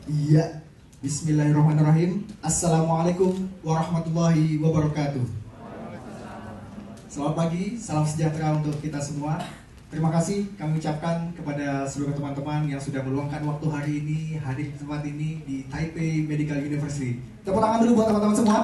Iya, Bismillahirrahmanirrahim. Assalamualaikum warahmatullahi wabarakatuh. Selamat pagi, salam sejahtera untuk kita semua. Terima kasih kami ucapkan kepada seluruh teman-teman yang sudah meluangkan waktu hari ini hadir di tempat ini di Taipei Medical University. Tepuk tangan dulu buat teman-teman semua.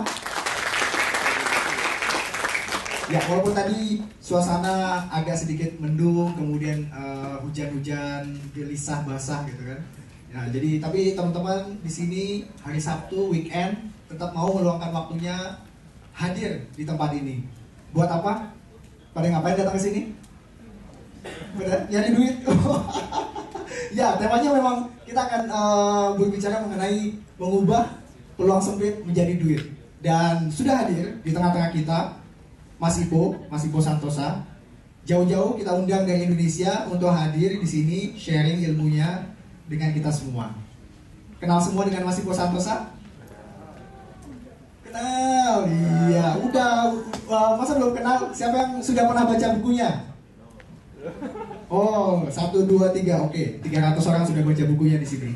Ya, walaupun tadi suasana agak sedikit mendung, kemudian hujan-hujan, gelisah, basah gitu kan. Ya, jadi tapi teman-teman di sini hari Sabtu weekend tetap mau meluangkan waktunya hadir di tempat ini. Buat apa? Pada ngapain datang ke sini? Benar? Nyari duit. Ya, temanya memang kita akan berbicara mengenai mengubah peluang sempit menjadi duit. Dan sudah hadir di tengah-tengah kita Mas Ipo Santosa. Jauh-jauh kita undang dari Indonesia untuk hadir di sini sharing ilmunya dengan kita semua. Kenal semua dengan Mas Ipo Santosa? Kenal, iya. Udah, masa belum kenal? Siapa yang sudah pernah baca bukunya? Oh, 1, 2, 3, oke. 300 orang sudah baca bukunya di sini.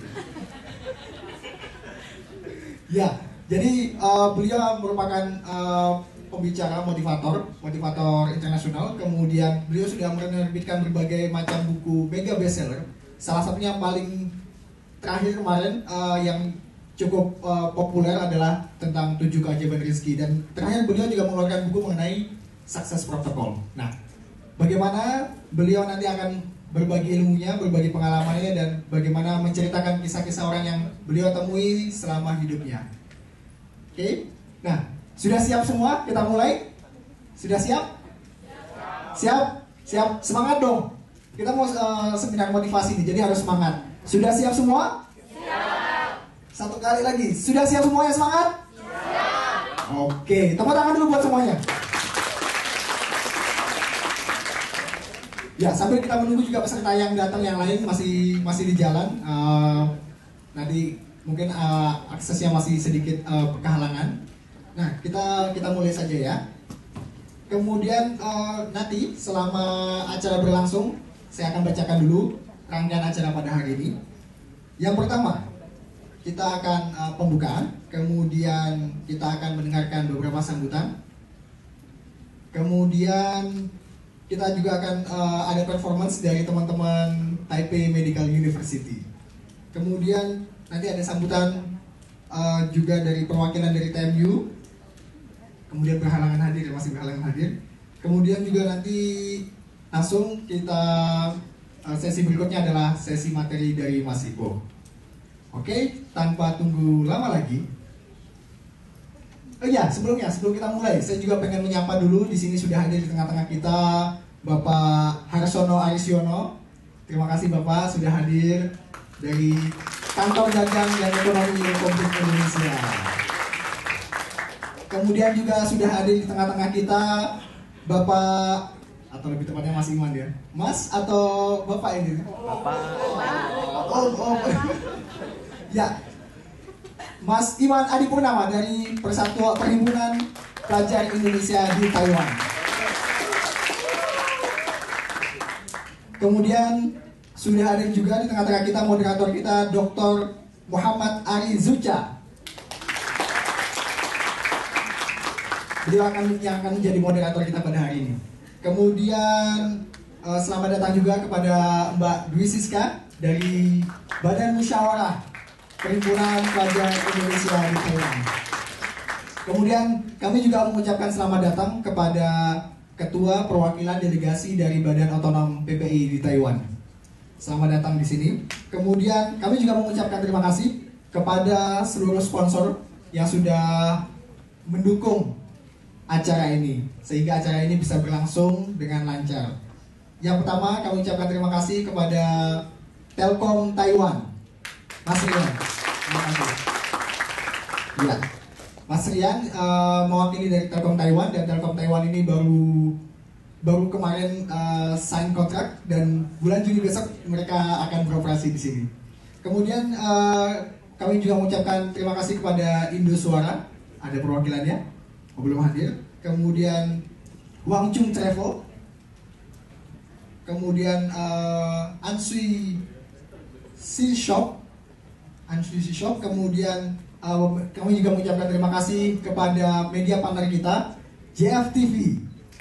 Ya, jadi beliau merupakan pembicara motivator internasional. Kemudian beliau sudah menerbitkan berbagai macam buku mega bestseller. Salah satunya yang paling terakhir kemarin yang cukup populer adalah tentang 7 keajaiban rezeki. Dan terakhir beliau juga mengeluarkan buku mengenai success protocol. Nah, bagaimana beliau nanti akan berbagi ilmunya, berbagi pengalamannya, dan bagaimana menceritakan kisah-kisah orang yang beliau temui selama hidupnya. Oke, nah sudah siap semua? Kita mulai? Sudah siap? Siap? Siap? Semangat dong! Kita mau seminar motivasi nih, jadi harus semangat. Sudah siap semua? Siap! Satu kali lagi, sudah siap semuanya, semangat? Siap! Oke, tepuk tangan dulu buat semuanya. Ya, sambil kita menunggu juga peserta yang datang yang lain masih di jalan. Nanti mungkin aksesnya masih sedikit kehalangan. Nah, kita mulai saja ya. Kemudian nanti selama acara berlangsung, saya akan bacakan dulu rangkaian acara pada hari ini. Yang pertama, kita akan pembukaan, kemudian kita akan mendengarkan beberapa sambutan. Kemudian kita juga akan ada performance dari teman-teman Taipei Medical University. Kemudian nanti ada sambutan juga dari perwakilan dari TMU. Kemudian masih berhalangan hadir. Kemudian juga nanti langsung kita sesi berikutnya adalah sesi materi dari Mas Ipo. Oke, tanpa tunggu lama lagi. Oh ya, sebelum kita mulai, saya juga pengen menyapa dulu. Di sini sudah hadir di tengah-tengah kita Bapak Harsono Arisyono. Terima kasih Bapak sudah hadir dari Kantor Dagang dan Ekonomi Republik Indonesia. Kemudian juga sudah hadir di tengah-tengah kita Bapak, atau lebih tepatnya Mas Iman ya. Mas atau Bapak ini? Bapak. Oh. Ya. Mas Iman Adipurnama dari Persatuan Perhimpunan Pelajar Indonesia di Taiwan. Kemudian sudah hadir juga di tengah-tengah kita moderator kita Dr. Muhammad Ari Zucha. Beliau yang akan menjadi moderator kita pada hari ini. Kemudian selamat datang juga kepada Mbak Dwi Siska dari Badan Musyawarah Perhimpunan Pelajar Indonesia di Taiwan. Kemudian kami juga mengucapkan selamat datang kepada Ketua Perwakilan Delegasi dari Badan Otonom PPI di Taiwan. Selamat datang di sini. Kemudian kami juga mengucapkan terima kasih kepada seluruh sponsor yang sudah mendukung acara ini, sehingga acara ini bisa berlangsung dengan lancar. Yang pertama, kami ucapkan terima kasih kepada Telkom Taiwan, Mas Rian. Terima kasih. Ya, Mas Rian mewakili dari Telkom Taiwan, dan Telkom Taiwan ini baru kemarin sign kontrak, dan bulan Juni besok mereka akan beroperasi di sini. Kemudian kami juga mengucapkan terima kasih kepada Indosuara, ada perwakilannya. Belum hadir. Kemudian Wangchung Travel, kemudian Ansui Seal Shop, Hansushi Shop. Kemudian kami juga mengucapkan terima kasih kepada media partner kita, JFTV.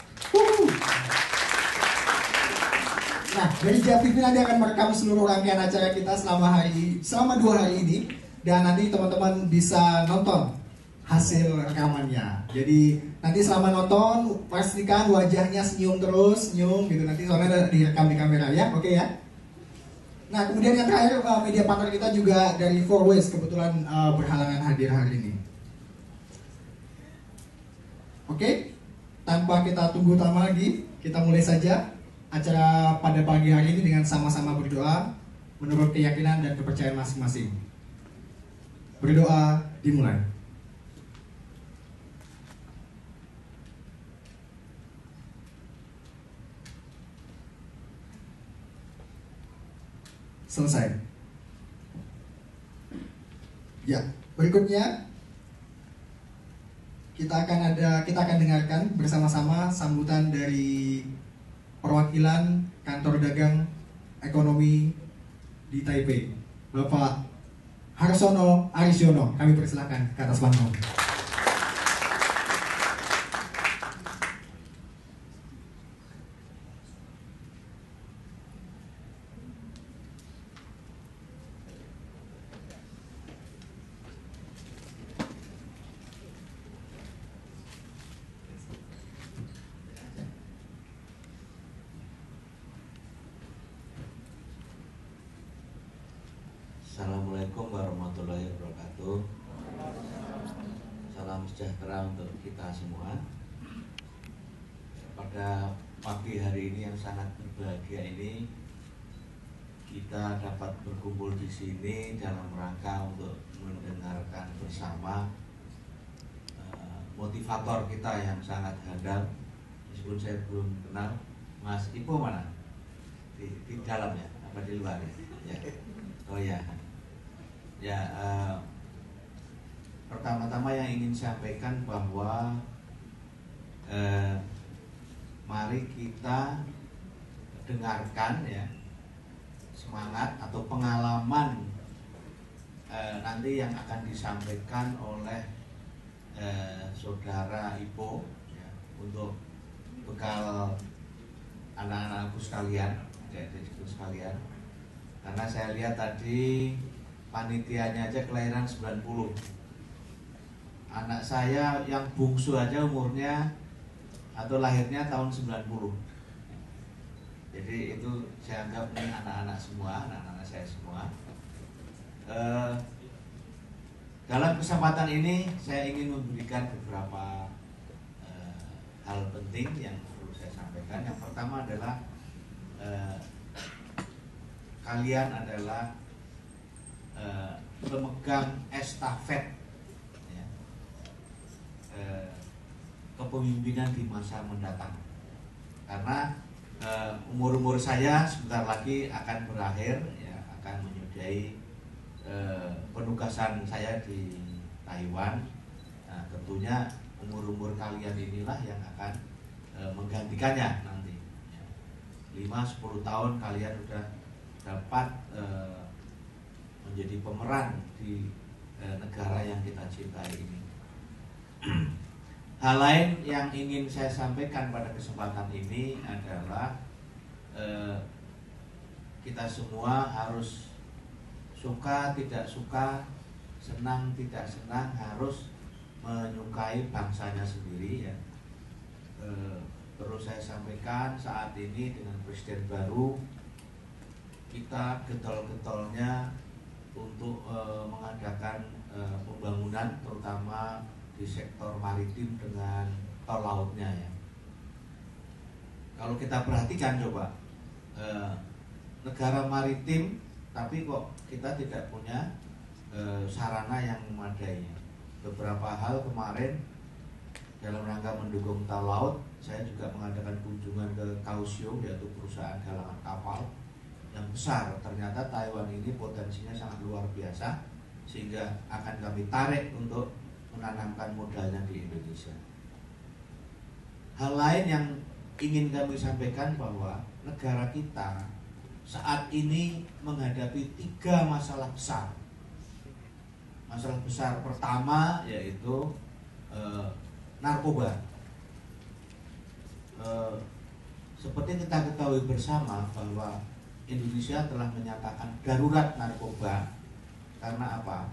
Nah, dari JFTV nanti akan merekam seluruh rangkaian acara kita selama 2 hari ini, dan nanti teman-teman bisa nonton hasil rekamannya. Jadi nanti selama nonton pastikan wajahnya senyum terus, senyum gitu, nanti soalnya ada direkam di kamera ya, oke ya. Nah, kemudian yang terakhir media partner kita juga dari 4Ways kebetulan berhalangan hadir hari ini. Oke, tanpa kita tunggu lama lagi, kita mulai saja acara pada pagi hari ini dengan sama-sama berdoa menurut keyakinan dan kepercayaan masing-masing. Berdoa dimulai. Selesai. Ya, berikutnya kita akan dengarkan bersama-sama sambutan dari perwakilan kantor dagang ekonomi di Taipei, Bapak Harsono Arisyono. Kami persilakan ke atas panggung. Assalamualaikum warahmatullahi wabarakatuh. Salam sejahtera untuk kita semua. Pada pagi hari ini yang sangat berbahagia ini, kita dapat berkumpul di sini dalam rangka untuk mendengarkan bersama motivator kita yang sangat handal. Meskipun saya belum kenal, Mas Ipo mana? Di dalam ya? Apa di luar ya? Oh ya. Ya, pertama-tama yang ingin saya sampaikan bahwa mari kita dengarkan ya semangat atau pengalaman nanti yang akan disampaikan oleh saudara Ipo ya, untuk bekal anak-anakku sekalian, adik-adikku sekalian. Karena saya lihat tadi panitianya aja kelahiran 90. Anak saya yang bungsu aja umurnya atau lahirnya tahun 90. Jadi itu saya anggap ini anak-anak semua, anak-anak saya semua. Dalam kesempatan ini saya ingin memberikan beberapa hal penting yang perlu saya sampaikan. Yang pertama adalah kalian adalah pemegang estafet ya, kepemimpinan di masa mendatang. Karena umur saya sebentar lagi akan berakhir ya, akan menyudahi penugasan saya di Taiwan. Nah, tentunya umur kalian inilah yang akan menggantikannya nanti ya. 5-10 tahun kalian sudah dapat menjadi pemeran di negara yang kita cintai ini. Hal lain yang ingin saya sampaikan pada kesempatan ini adalah kita semua harus suka tidak suka, senang tidak senang, harus menyukai bangsanya sendiri ya. Perlu saya sampaikan saat ini dengan presiden baru, kita getol-getolnya untuk mengadakan pembangunan terutama di sektor maritim dengan tol lautnya ya. Kalau kita perhatikan coba negara maritim tapi kok kita tidak punya sarana yang memadai. Beberapa hal kemarin dalam rangka mendukung tol laut, saya juga mengadakan kunjungan ke Kaohsiung, yaitu perusahaan galangan kapal yang besar. Ternyata Taiwan ini potensinya sangat luar biasa, sehingga akan kami tarik untuk menanamkan modalnya di Indonesia. Hal lain yang ingin kami sampaikan bahwa negara kita saat ini menghadapi 3 masalah besar. masalah besar pertama yaitu narkoba. Seperti kita ketahui bersama bahwa Indonesia telah menyatakan darurat narkoba. Karena apa?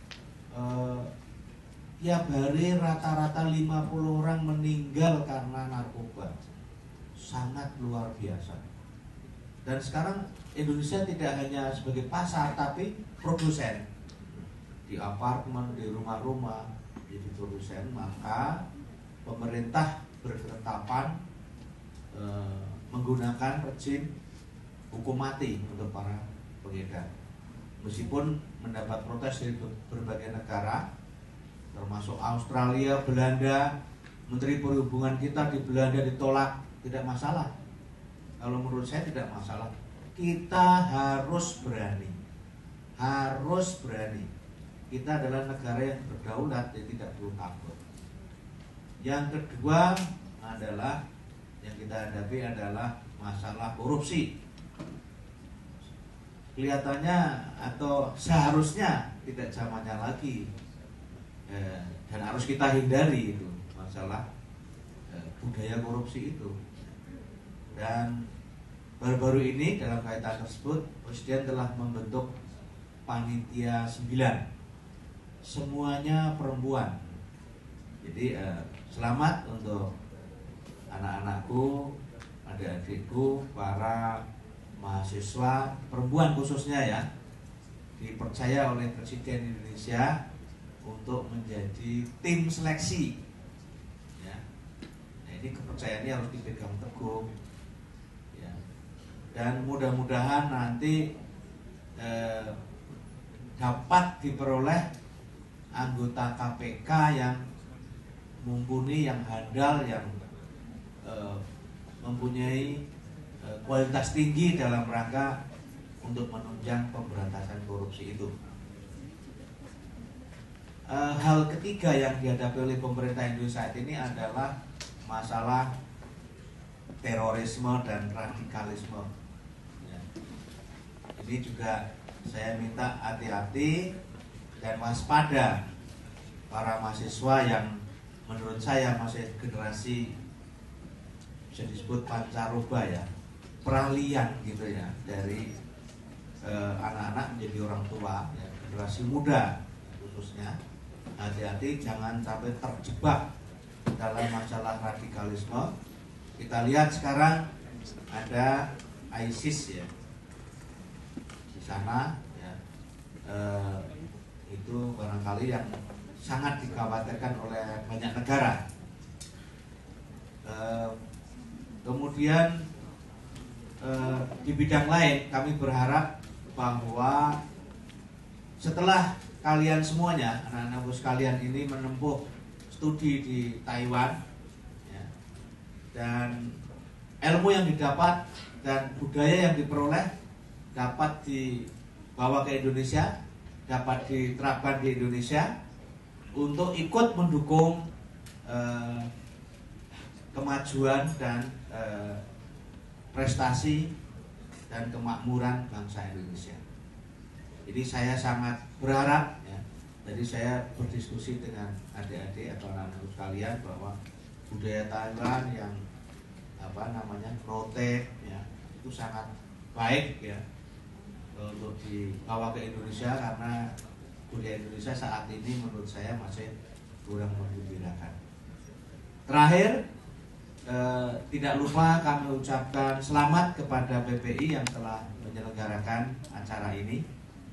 Tiap hari rata-rata 50 orang meninggal karena narkoba. Sangat luar biasa. Dan sekarang Indonesia tidak hanya sebagai pasar tapi produsen. Di apartemen, di rumah-rumah jadi produsen. Maka pemerintah berketetapan menggunakan rejim hukum mati untuk para pengedar. Meskipun mendapat protes dari berbagai negara, termasuk Australia, Belanda, Menteri Perhubungan kita di Belanda ditolak, tidak masalah. Kalau menurut saya tidak masalah. Kita harus berani. Harus berani. Kita adalah negara yang berdaulat, jadi tidak perlu takut. Yang kedua adalah yang kita hadapi adalah masalah korupsi. Kelihatannya atau seharusnya tidak zamannya lagi, dan harus kita hindari itu masalah budaya korupsi itu. Dan baru-baru ini dalam kaitan tersebut Presiden telah membentuk panitia 9, semuanya perempuan. Jadi selamat untuk anak-anakku, adik-adikku, para mahasiswa perempuan khususnya ya, dipercaya oleh Presiden Indonesia untuk menjadi tim seleksi ya. Nah, ini kepercayaannya harus dipegang teguh ya. Dan mudah-mudahan nanti dapat diperoleh anggota KPK yang mumpuni, yang handal, yang mempunyai kualitas tinggi dalam rangka untuk menunjang pemberantasan korupsi itu. Hal ketiga yang dihadapi oleh pemerintah Indonesia saat ini adalah masalah terorisme dan radikalisme ya. Ini juga saya minta hati-hati dan waspada para mahasiswa yang menurut saya masih generasi bisa disebut pancaroba ya, peralihan gitu ya, dari anak-anak menjadi orang tua ya, generasi muda khususnya. Hati-hati jangan sampai terjebak dalam masalah radikalisme. Kita lihat sekarang ada ISIS ya di sana ya, itu barangkali yang sangat dikhawatirkan oleh banyak negara. Kemudian di bidang lain kami berharap bahwa setelah kalian semuanya, anak-anakku sekalian ini menempuh studi di Taiwan ya, dan ilmu yang didapat dan budaya yang diperoleh dapat dibawa ke Indonesia, dapat diterapkan di Indonesia untuk ikut mendukung kemajuan dan prestasi dan kemakmuran bangsa Indonesia. Jadi saya sangat berharap ya, jadi saya berdiskusi dengan adik-adik atau anak-anak sekalian bahwa budaya Taiwan yang note ya, itu sangat baik ya untuk dibawa ke Indonesia, karena budaya Indonesia saat ini menurut saya masih kurang menggembirakan. Terakhir, tidak lupa kami ucapkan selamat kepada PPI yang telah menyelenggarakan acara ini,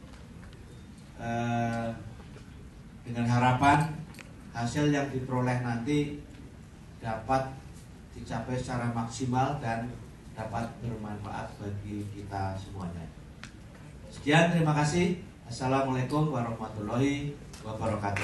dengan harapan hasil yang diperoleh nanti dapat dicapai secara maksimal dan dapat bermanfaat bagi kita semuanya. Sekian, terima kasih. Assalamualaikum warahmatullahi wabarakatuh.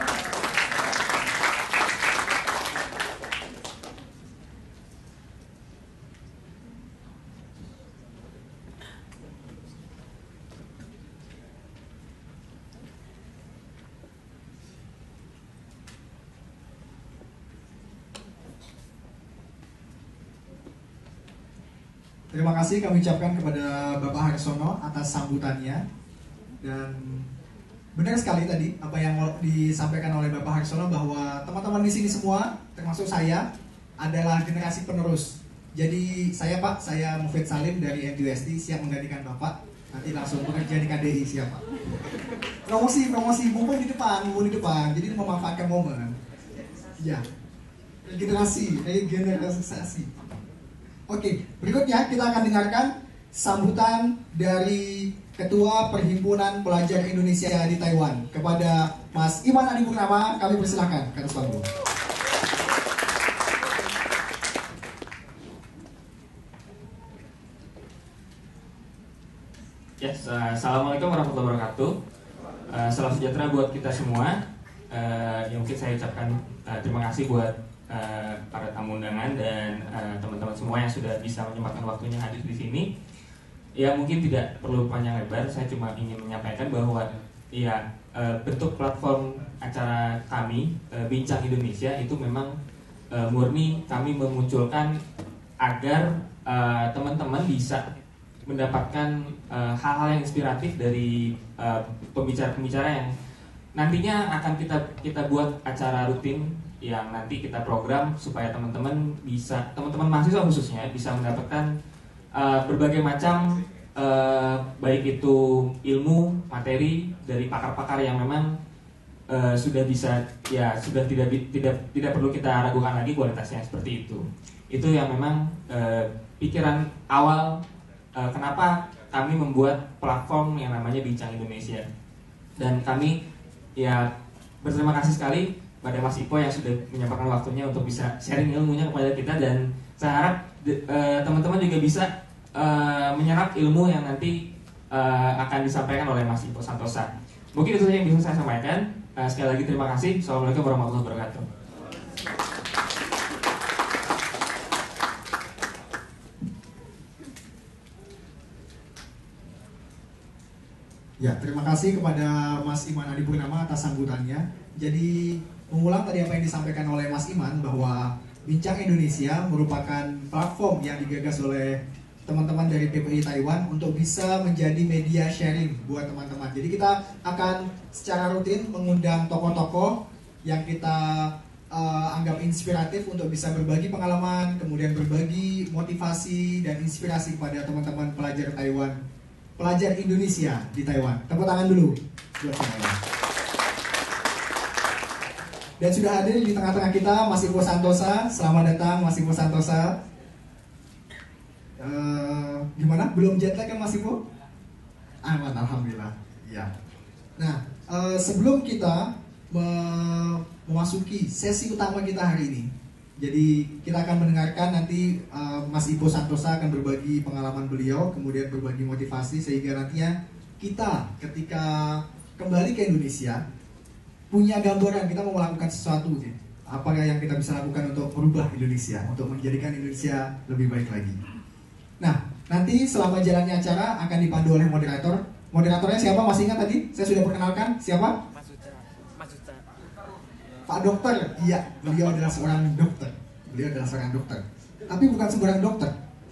Terima kasih kami ucapkan kepada Bapak Harsono atas sambutannya, dan benar sekali tadi apa yang disampaikan oleh Bapak Harsono bahwa teman-teman di sini semua, termasuk saya, adalah generasi penerus. Jadi saya Pak, saya Mufid Salim dari NUSD siap menggantikan Bapak. Nanti langsung bekerja di KDI siapa? Promosi, mumpung di depan. Jadi memanfaatkan momen. Ya, regenerasi. Oke, berikutnya kita akan dengarkan sambutan dari Ketua Perhimpunan Pelajar Indonesia di Taiwan kepada Mas Iman Adi Purnama. Kami persilakan ke atas panggung. Yes, assalamualaikum warahmatullahi wabarakatuh. Salam sejahtera buat kita semua. Yang mungkin saya ucapkan terima kasih buat para tamu undangan dan teman-teman semua yang sudah bisa menyempatkan waktunya hadir di sini. Ya mungkin tidak perlu panjang lebar, saya cuma ingin menyampaikan bahwa ya bentuk platform acara kami Bincang Indonesia itu memang murni kami memunculkan agar teman-teman bisa mendapatkan hal-hal yang inspiratif dari pembicara-pembicara yang nantinya akan kita buat acara rutin yang nanti kita program supaya teman-teman mahasiswa khususnya bisa mendapatkan berbagai macam baik itu ilmu materi dari pakar-pakar yang memang sudah tidak perlu kita ragukan lagi kualitasnya seperti itu. Itu yang memang pikiran awal kenapa kami membuat platform yang namanya Bincang Indonesia. Dan kami ya berterima kasih sekali pada Mas Ipo yang sudah menyempatkan waktunya untuk bisa sharing ilmunya kepada kita, dan saya harap teman-teman juga bisa menyerap ilmu yang nanti akan disampaikan oleh Mas Ipo Santosa. Mungkin itu saja yang bisa saya sampaikan. Sekali lagi terima kasih. Assalamualaikum warahmatullahi wabarakatuh. Ya, terima kasih kepada Mas Iman Adi Purnama atas sambutannya. Jadi mengulang tadi apa yang disampaikan oleh Mas Iman bahwa Bincang Indonesia merupakan platform yang digagas oleh teman-teman dari PPI Taiwan untuk bisa menjadi media sharing buat teman-teman. Jadi kita akan secara rutin mengundang tokoh-tokoh yang kita anggap inspiratif untuk bisa berbagi pengalaman, kemudian berbagi motivasi dan inspirasi kepada teman-teman pelajar Taiwan, pelajar Indonesia di Taiwan. Tepuk tangan dulu buat saya. Dan sudah hadir di tengah-tengah kita Mas Ipo Santosa. Selamat datang Mas Ipo Santosa. Gimana? Belum jet lag kan Mas Ipo? Aman, alhamdulillah. Ya. Nah, sebelum kita memasuki sesi utama kita hari ini, jadi kita akan mendengarkan nanti Mas Ipo Santosa akan berbagi pengalaman beliau, kemudian berbagi motivasi sehingga nantinya kita ketika kembali ke Indonesia punya gambaran kita mau melakukan sesuatu, apa yang kita bisa lakukan untuk merubah Indonesia, untuk menjadikan Indonesia lebih baik lagi. Nah, nanti selama jalannya acara akan dipandu oleh moderator. Moderatornya siapa? Masih ingat tadi? Saya sudah perkenalkan. Siapa? Mas Uca. Pak Dokter. Iya, beliau adalah seorang dokter. Tapi bukan sembarang dokter.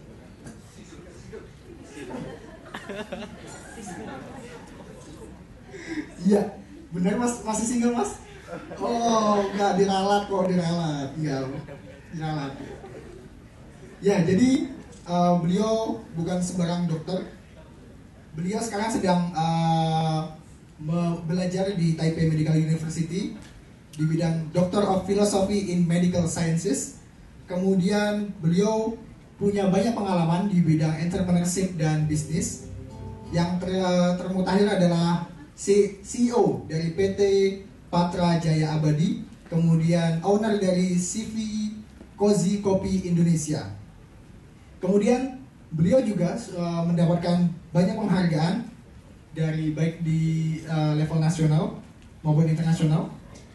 Iya, benar Mas, masih single Mas? Oh, enggak, diralat. Iya, diralat. Ya, jadi beliau bukan sembarang dokter. Beliau sekarang sedang belajar di Taipei Medical University di bidang Doctor of Philosophy in Medical Sciences. Kemudian beliau punya banyak pengalaman di bidang entrepreneurship dan bisnis. Yang termutakhir adalah CEO dari PT Patra Jaya Abadi, kemudian owner dari CV Cozy Kopi Indonesia. Kemudian beliau juga mendapatkan banyak penghargaan dari baik di level nasional maupun internasional.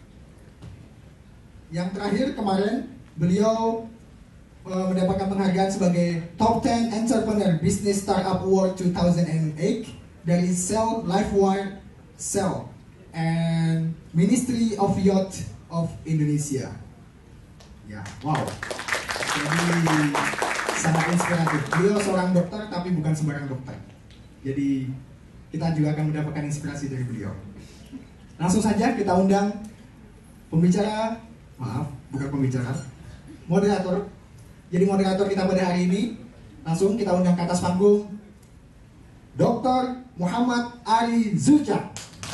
Yang terakhir kemarin beliau mendapatkan penghargaan sebagai Top 10 Entrepreneur Business Startup Award 2008 dari Cell Lifewire Cell and Ministry of Youth of Indonesia. Ya, wow. Jadi sangat inspiratif. Beliau seorang dokter tapi bukan sembarang dokter. Jadi kita juga akan mendapatkan inspirasi dari beliau. Langsung saja kita undang pembicara, maaf, bukan pembicara, moderator. Jadi moderator kita pada hari ini, langsung kita undang ke atas panggung Dr. Muhammad Ali Zulca.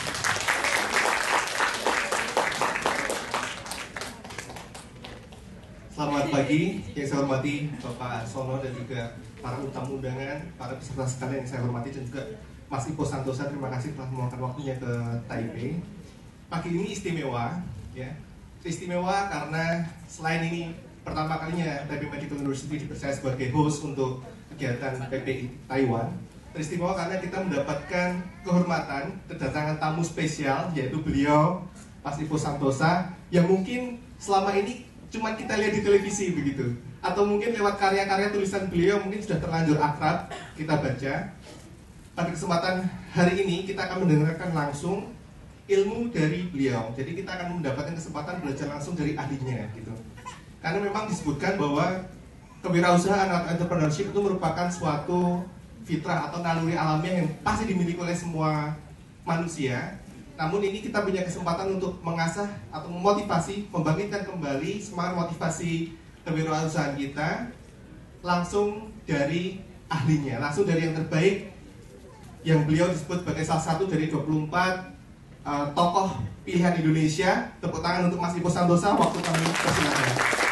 Selamat pagi, yang saya hormati Bapak Sono dan juga para tamu undangan, para peserta sekalian yang saya hormati, dan juga Mas Ipo Santosa. Terima kasih telah meluangkan waktunya ke Taipei. Pagi ini istimewa, ya. Istimewa karena selain ini pertama kalinya Taipei Medical University dipercaya sebagai host untuk kegiatan PPI Taiwan. Teristimewa karena kita mendapatkan kehormatan kedatangan tamu spesial, yaitu beliau Mas Ipo Santosa, yang mungkin selama ini cuma kita lihat di televisi begitu, atau mungkin lewat karya-karya tulisan beliau mungkin sudah terlanjur akrab kita baca. Pada kesempatan hari ini kita akan mendengarkan langsung ilmu dari beliau. Jadi kita akan mendapatkan kesempatan belajar langsung dari ahlinya gitu. Karena memang disebutkan bahwa kewirausahaan atau entrepreneurship itu merupakan suatu fitrah atau naluri alamiah yang pasti dimiliki oleh semua manusia. Namun ini kita punya kesempatan untuk mengasah atau memotivasi, membangkitkan kembali semangat motivasi kewirausahaan kita langsung dari ahlinya, langsung dari yang terbaik, yang beliau disebut sebagai salah satu dari 24 tokoh pilihan Indonesia. Tepuk tangan untuk Mas Ipo Santosa. Waktu kami persilakan.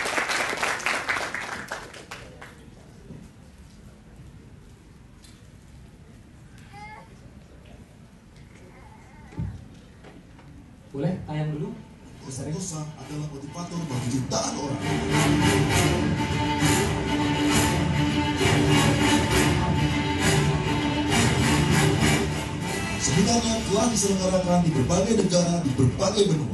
Boleh tayang dulu? Santosa adalah motivator bagi jutaan orang. Sebenarnya telah diselenggarakan di berbagai negara, di berbagai benua.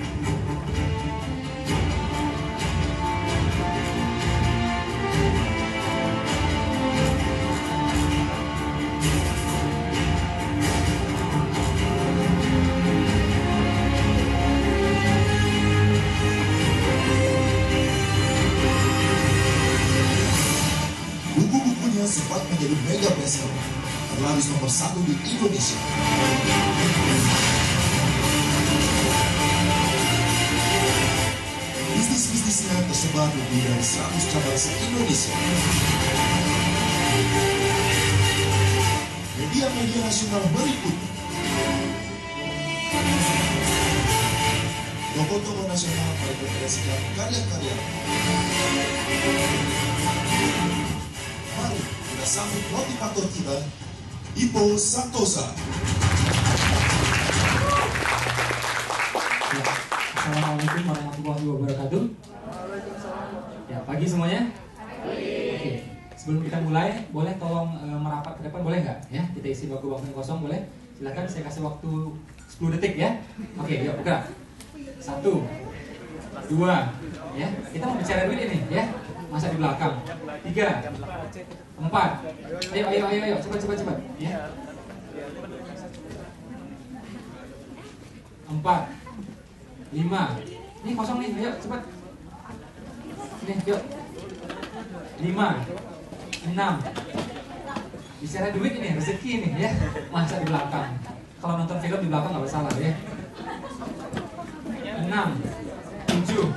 Buku-bukunya sempat menjadi mega bestseller, terlaris nomor 1 di Indonesia. Bisnis-bisnisnya tersebar lebih dari 100 cabang se-Indonesia. Media-media nasional berikut. Tokoh-tokoh nasional merekomendasikan karya-karya. Mari kita sambut motivator kita, Ipo Santosa. Ya, Assalamualaikum warahmatullahi wabarakatuh. Ya, pagi semuanya. Oke, sebelum kita mulai, boleh tolong merapat ke depan, boleh nggak? Ya, kita isi waktu yang kosong, boleh? Silakan, saya kasih waktu 10 detik ya. Oke, yuk bergerak. 1, 2, ya. Kita mau bicara dulu ini, ya. Masa di belakang. 3, 4. Ayo, cepat, ya. 4, 5. Ini kosong nih, ayo cepat. Nih, yuk. 5, 6. Bicara duit ini, rezeki ini, ya. Masa di belakang. Kalau nonton film di belakang nggak masalah, ya. 6, 7,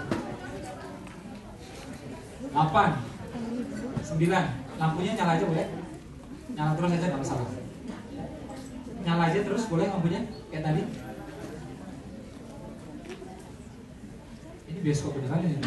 8, 9. Lampunya nyala aja boleh? Nyala terus aja nggak masalah. Nyala aja terus boleh lampunya kayak tadi. Ini bioskop beneran ya?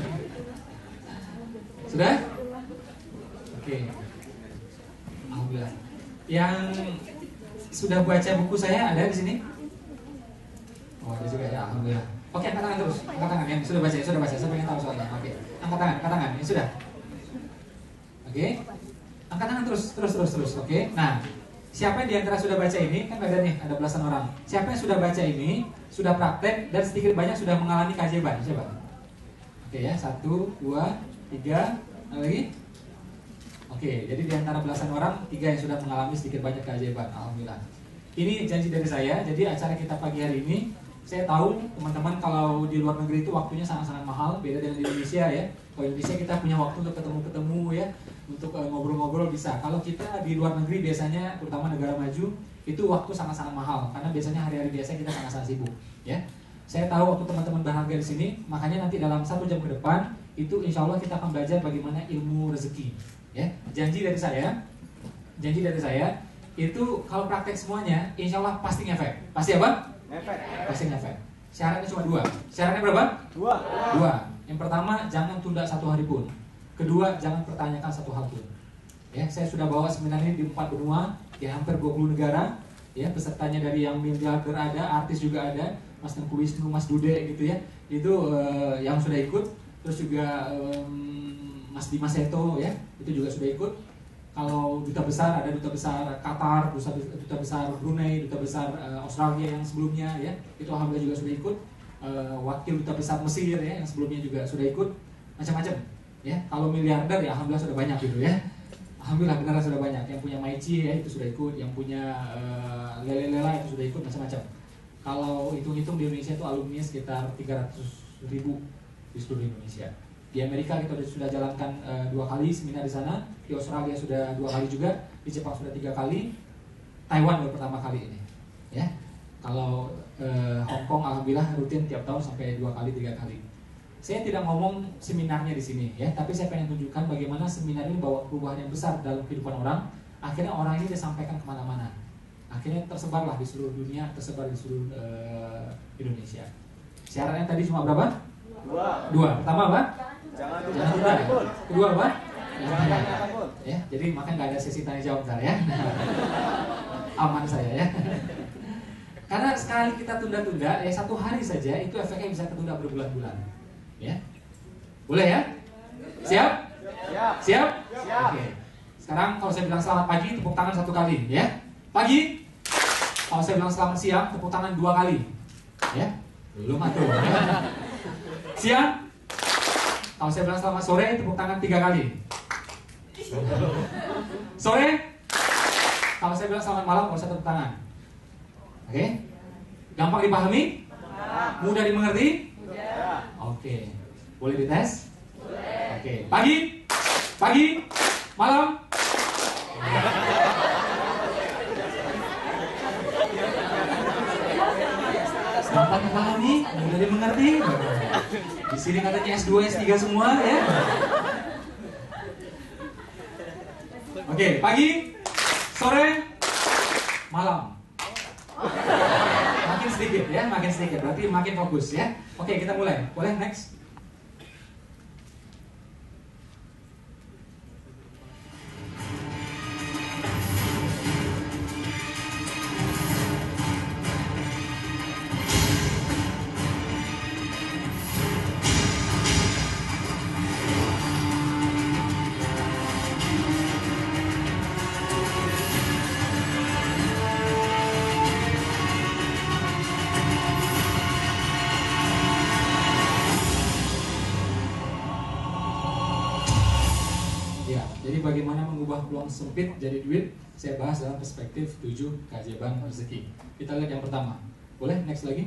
Sudah? Oke. Alhamdulillah. Yang sudah baca buku saya ada di sini? Oh ada juga ya, alhamdulillah. Oke, angkat tangan terus. Angkat tangan yang sudah baca, Saya pengen tahu soalnya. Oke. Angkat tangan. Ini sudah. Oke. Angkat tangan terus. Oke. Nah, siapa yang diantara sudah baca ini? Kan ada nih, ada belasan orang. Siapa yang sudah baca ini, sudah praktek dan sedikit banyak sudah mengalami keajaiban? Coba. Oke ya, 1, 2, 3. Lagi. Oke, jadi diantara belasan orang, 3 yang sudah mengalami sedikit banyak keajaiban. Alhamdulillah. Ini janji dari saya. Jadi acara kita pagi hari ini Saya tahu teman-teman kalau di luar negeri itu waktunya sangat-sangat mahal, beda dengan di Indonesia ya. Kalau Indonesia kita punya waktu untuk ketemu-ketemu ya, untuk ngobrol-ngobrol bisa. Kalau kita di luar negeri biasanya, terutama negara maju, itu waktu sangat-sangat mahal karena biasanya hari-hari biasa kita sangat-sangat sibuk ya. Saya tahu waktu teman-teman berharga di sini, makanya nanti dalam 1 jam ke depan itu insya Allah kita akan belajar bagaimana ilmu rezeki ya. Janji dari saya itu kalau praktek semuanya insya Allah pasti ngefek. Pasti apa? Ngefek. Pasti ngefek. Syaratnya cuma 2. Syaratnya berapa? 2. Yang pertama, jangan tunda 1 hari pun. Kedua, jangan pertanyakan 1 hal pun. Ya, saya sudah bawa seminar ini di 4 benua, di hampir 20 negara. Ya, pesertanya dari yang miliarder ada, artis juga ada, Mas Tengku Wisnu, Mas Dude gitu ya. Itu yang sudah ikut. Terus juga Mas Dimas Seto ya, itu juga sudah ikut. Kalau duta besar, ada duta besar Qatar, duta besar Brunei, duta besar Australia yang sebelumnya ya, itu alhamdulillah juga sudah ikut. Wakil duta besar Mesir ya, yang sebelumnya juga sudah ikut. Macam-macam ya. Kalau miliarder ya alhamdulillah sudah banyak gitu ya. Alhamdulillah benar sudah banyak. Yang punya Maichi ya itu sudah ikut, yang punya Lele-Lela itu sudah ikut, macam-macam. Kalau hitung-hitung di Indonesia itu alumni sekitar 300.000 di seluruh Indonesia. Di Amerika kita sudah jalankan 2 kali seminar di sana, di Australia sudah 2 kali juga, di Jepang sudah 3 kali, Taiwan baru pertama kali ini. Ya, kalau Hong Kong alhamdulillah rutin tiap tahun sampai 2 kali 3 kali. Saya tidak ngomong seminarnya di sini ya, tapi saya pengen tunjukkan bagaimana seminar ini bawa perubahan yang besar dalam kehidupan orang. Akhirnya orang ini disampaikan kemana-mana. Akhirnya tersebarlah di seluruh dunia, tersebar di seluruh Indonesia. Syaratnya tadi cuma berapa? 2. Pertama apa? Jangan tunda. Kedua apa? Jangan tanya apapun. Ya, jadi makanya nggak ada sesi tanya jawab ntar ya. Aman saya ya. Karena sekali kita tunda-tunda, ya 1 hari saja itu efeknya bisa tertunda berbulan-bulan. Ya, boleh ya? Siap? Siap? Oke. Sekarang kalau saya bilang selamat pagi, tepuk tangan 1 kali, ya. Pagi. Kalau saya bilang selamat siang, tepuk tangan 2 kali, ya. Belum atuh. Siang. Kalau saya bilang selamat sore, tepuk tangan 3 kali. Sore. Kalau saya bilang selamat malam, nggak usah tepuk tangan. Oke? Gampang dipahami? Mudah dimengerti? Oke. Boleh dites? Boleh. Oke. Pagi, malam. Gampang dipahami, mudah dimengerti. Di sini katanya S2, S3 semua ya. Oke, pagi, sore, malam. Makin sedikit ya, makin sedikit. Berarti makin fokus ya. Oke, kita mulai. Boleh next? Bagaimana mengubah peluang sempit jadi duit, saya bahas dalam perspektif 7 keajaiban rezeki. Kita lihat yang pertama. Boleh next lagi?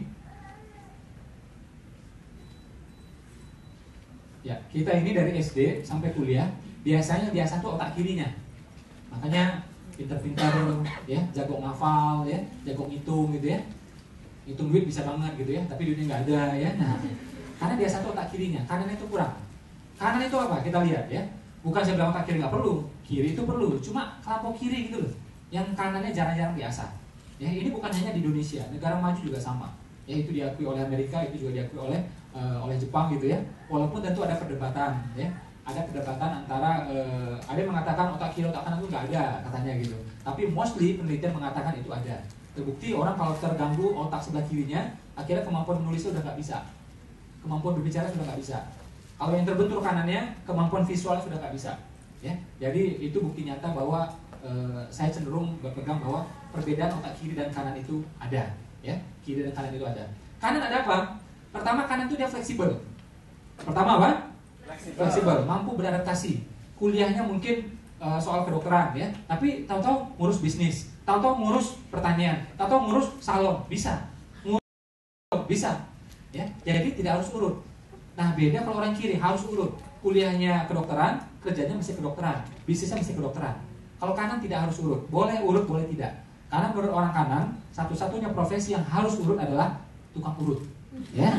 Ya, kita ini dari SD sampai kuliah biasanya biasa tuh otak kirinya. Makanya pintar-pintar ya, jago ngafal ya, jago ngitung gitu ya. Hitung duit bisa banget gitu ya, tapi duitnya nggak ada ya. Nah, karena biasa tuh otak kirinya, kanan itu kurang. Kanan itu apa? Kita lihat ya. Bukan saya bilang otak kiri nggak perlu, kiri itu perlu. Cuma kelompok kiri gitu loh, yang kanannya jarang-jarang biasa. Ya, ini bukan hanya di Indonesia, negara maju juga sama. Ya, itu diakui oleh Amerika, itu juga diakui oleh Jepang gitu ya. Walaupun tentu ada perdebatan, ya, ada perdebatan antara ada yang mengatakan otak kiri otak kanan itu nggak ada katanya gitu. Tapi mostly penelitian mengatakan itu ada. Terbukti orang kalau terganggu otak sebelah kirinya, akhirnya kemampuan menulisnya udah nggak bisa, kemampuan berbicara sudah nggak bisa. Kalau yang terbentur kanannya, kemampuan visualnya sudah nggak bisa. Ya, jadi itu bukti nyata bahwa saya cenderung berpegang bahwa perbedaan otak kiri dan kanan itu ada. Ya, kiri dan kanan itu ada. Kanan ada apa? Pertama, kanan itu dia fleksibel. Pertama apa? Fleksibel, mampu beradaptasi. Kuliahnya mungkin soal kedokteran ya, tapi tahu-tahu ngurus bisnis, tahu-tahu ngurus pertanian, tahu-tahu ngurus salon, bisa. bisa. Ya, jadi tidak harus urut. Nah, beda kalau orang kiri harus urut. Kuliahnya kedokteran, kerjanya mesti kedokteran, bisnisnya mesti kedokteran. Kalau kanan tidak harus urut, boleh urut, boleh tidak. Karena menurut orang kanan, satu-satunya profesi yang harus urut adalah tukang urut. Ya.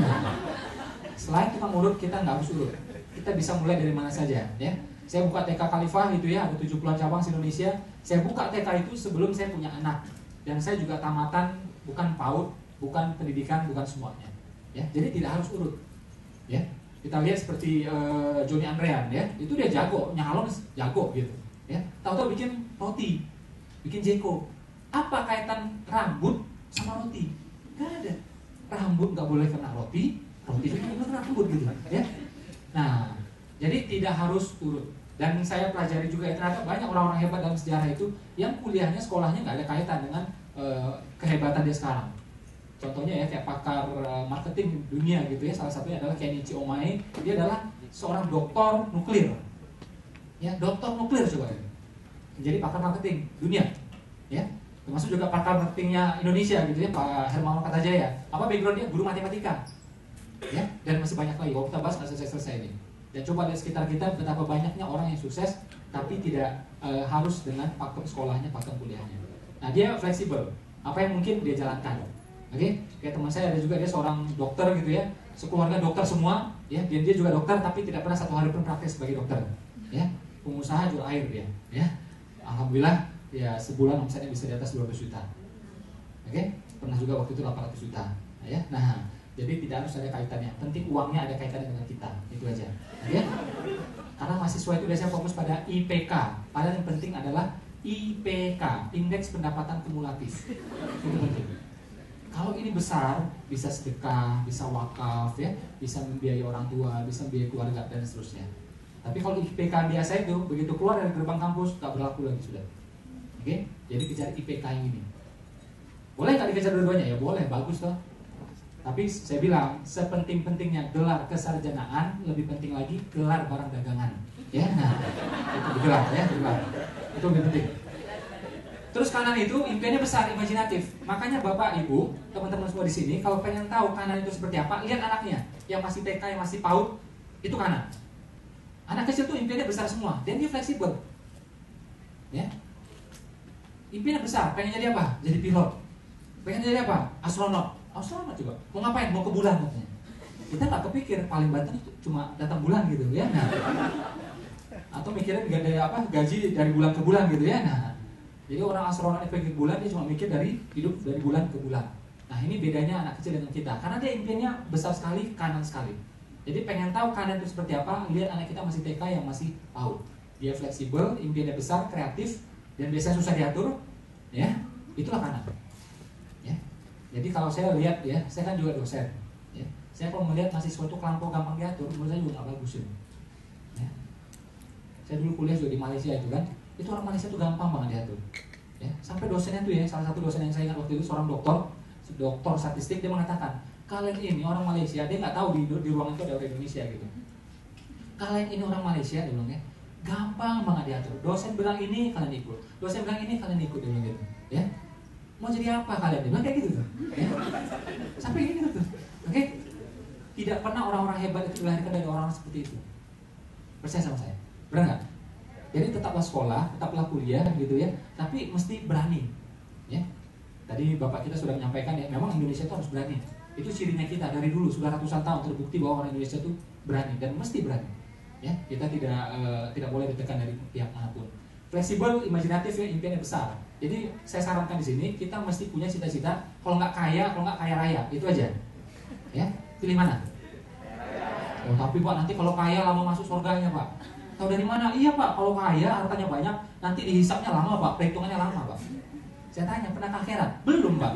Selain tukang urut, kita nggak harus urut. Kita bisa mulai dari mana saja. Ya. Saya buka TK Khalifah gitu ya, ada 70-an cabang di Indonesia. Saya buka TK itu sebelum saya punya anak. Dan saya juga tamatan bukan PAUD, bukan pendidikan, bukan semuanya. Ya, jadi tidak harus urut. Ya. Kita lihat seperti Joni Andrean ya, itu dia jago, nyalon jago gitu. Ya, tahu-tahu bikin roti, bikin jeko. Apa kaitan rambut sama roti? Gak ada. Rambut nggak boleh kena roti, roti juga nggak kena rambut gitu, ya. Nah, jadi tidak harus urut. Dan saya pelajari juga ternyata banyak orang-orang hebat dalam sejarah itu yang kuliahnya, sekolahnya nggak ada kaitan dengan kehebatan dia sekarang. Contohnya ya kayak pakar marketing dunia gitu ya, salah satunya adalah Kenichi Omae. Dia adalah seorang doktor nuklir. Ya, doktor nuklir coba ya. Menjadi pakar marketing dunia. Ya. Termasuk juga pakar marketingnya Indonesia gitu ya, Pak Hermawan Kartajaya. Apa background dia? Guru matematika. Ya, dan masih banyak lagi. Kalau kita bahas nggak selesai ini. Dan coba lihat sekitar kita betapa banyaknya orang yang sukses tapi tidak harus dengan pakem sekolahnya, pakem kuliahnya. Nah, dia fleksibel. Apa yang mungkin dia jalankan. Oke, kayak teman saya ada juga, dia seorang dokter gitu ya, sekeluarga dokter semua, ya, dia juga dokter tapi tidak pernah satu hari pun praktek sebagai dokter, ya, pengusaha jual air dia, ya, alhamdulillah, ya sebulan omsetnya bisa di atas 12 juta, oke, pernah juga waktu itu 800 juta, ya, nah, jadi tidak harus ada kaitannya, penting uangnya ada kaitannya dengan kita, itu aja, ya, karena mahasiswa itu biasanya fokus pada IPK, padahal yang penting adalah IPK, indeks pendapatan kumulatif, itu penting. Kalau ini besar, bisa sedekah, bisa wakaf, ya, bisa membiayai orang tua, bisa membiayai keluarga dan seterusnya. Tapi kalau IPK biasa itu begitu keluar dari gerbang kampus nggak berlaku lagi sudah. Oke, jadi kejar IPK yang ini. Boleh nggak dikejar dua-duanya? Ya boleh, bagus toh. Tapi saya bilang sepenting-pentingnya gelar kesarjanaan, lebih penting lagi gelar barang dagangan. Ya, nah itu gelar, ya gelar. Itu lebih penting. Terus kanan itu impiannya besar, imajinatif. Makanya Bapak Ibu, teman-teman semua di sini, kalau pengen tahu kanan itu seperti apa, lihat anaknya. Yang masih TK, yang masih PAUD, itu kanan. Anak kecil tuh impiannya besar semua, dan dia fleksibel. Ya. Impiannya besar, pengen jadi apa? Jadi pilot. Pengen jadi apa? Astronot. Astronot juga. Mau ngapain? Mau ke bulan katanya. Kita nggak kepikir, paling banter itu cuma datang bulan gitu ya. Nah. Atau mikirnya gaji dari bulan ke bulan gitu ya. Nah. Jadi orang astronot yang pergi ke bulan, dia cuma mikir dari hidup dari bulan ke bulan. Nah, ini bedanya anak kecil dengan kita. Karena dia impiannya besar sekali, kanan sekali. Jadi pengen tahu kanan itu seperti apa, lihat anak kita masih TK yang masih PAUD. Dia fleksibel, impiannya besar, kreatif, dan biasanya susah diatur. Ya, itulah kanan. Ya. Jadi kalau saya lihat ya, saya kan juga dosen. Ya. Saya kalau melihat mahasiswa itu kelampau gampang diatur, menurut saya juga nggak bagus. Ya. Saya dulu kuliah juga di Malaysia itu kan. Itu orang Malaysia tuh gampang banget diatur, ya, sampai dosennya tuh ya, salah satu dosen yang saya ingat waktu itu seorang dokter statistik, dia mengatakan kalian ini orang Malaysia, dia nggak tahu di ruangan itu ada orang Indonesia gitu, kalian ini orang Malaysia, dia bilang ya, gampang banget diatur, dosen bilang ini kalian ikut, dosen bilang ini kalian ikut, dia bilang gitu, ya, mau jadi apa kalian, dia bilang kayak gitu tuh, ya. Sampai gitu tuh, oke, tidak pernah orang-orang hebat itu dilahirkan dari orang seperti itu, percaya sama saya, benar nggak? Jadi tetaplah sekolah, tetaplah kuliah gitu ya, tapi mesti berani. Ya. Tadi Bapak kita sudah menyampaikan ya, memang Indonesia itu harus berani. Itu cirinya kita dari dulu, sudah ratusan tahun terbukti bahwa orang Indonesia itu berani dan mesti berani. Ya, kita tidak boleh ditekan dari pihak manapun. Fleksibel, imajinatif ya, impiannya besar. Jadi saya sarankan di sini kita mesti punya cita-cita, kalau nggak kaya raya, itu aja. Ya, pilih mana? Oh, tapi Pak nanti kalau kaya lama masuk surganya Pak. Tahu dari mana? Iya Pak, kalau kaya hartanya banyak, nanti dihisapnya lama Pak, perhitungannya lama Pak. Saya tanya, pernah ke akhirat? Belum Pak.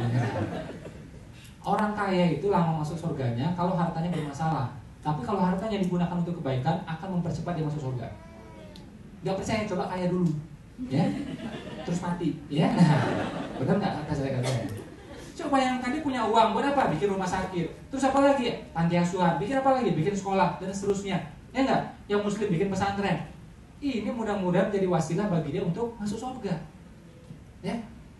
Orang kaya itu lama masuk surganya kalau hartanya bermasalah. Tapi kalau hartanya digunakan untuk kebaikan, akan mempercepat dia masuk surga. Gak percaya, coba kaya dulu, ya, terus mati, ya. Benar nggak kata saya? Coba yang tadi punya uang, buat apa? Bikin rumah sakit. Terus apa lagi? Panti asuhan. Bikin apa lagi? Bikin sekolah dan seterusnya. Ya enggak? Yang muslim bikin pesantren. Ini mudah-mudahan jadi wasilah bagi dia untuk masuk surga. Ya.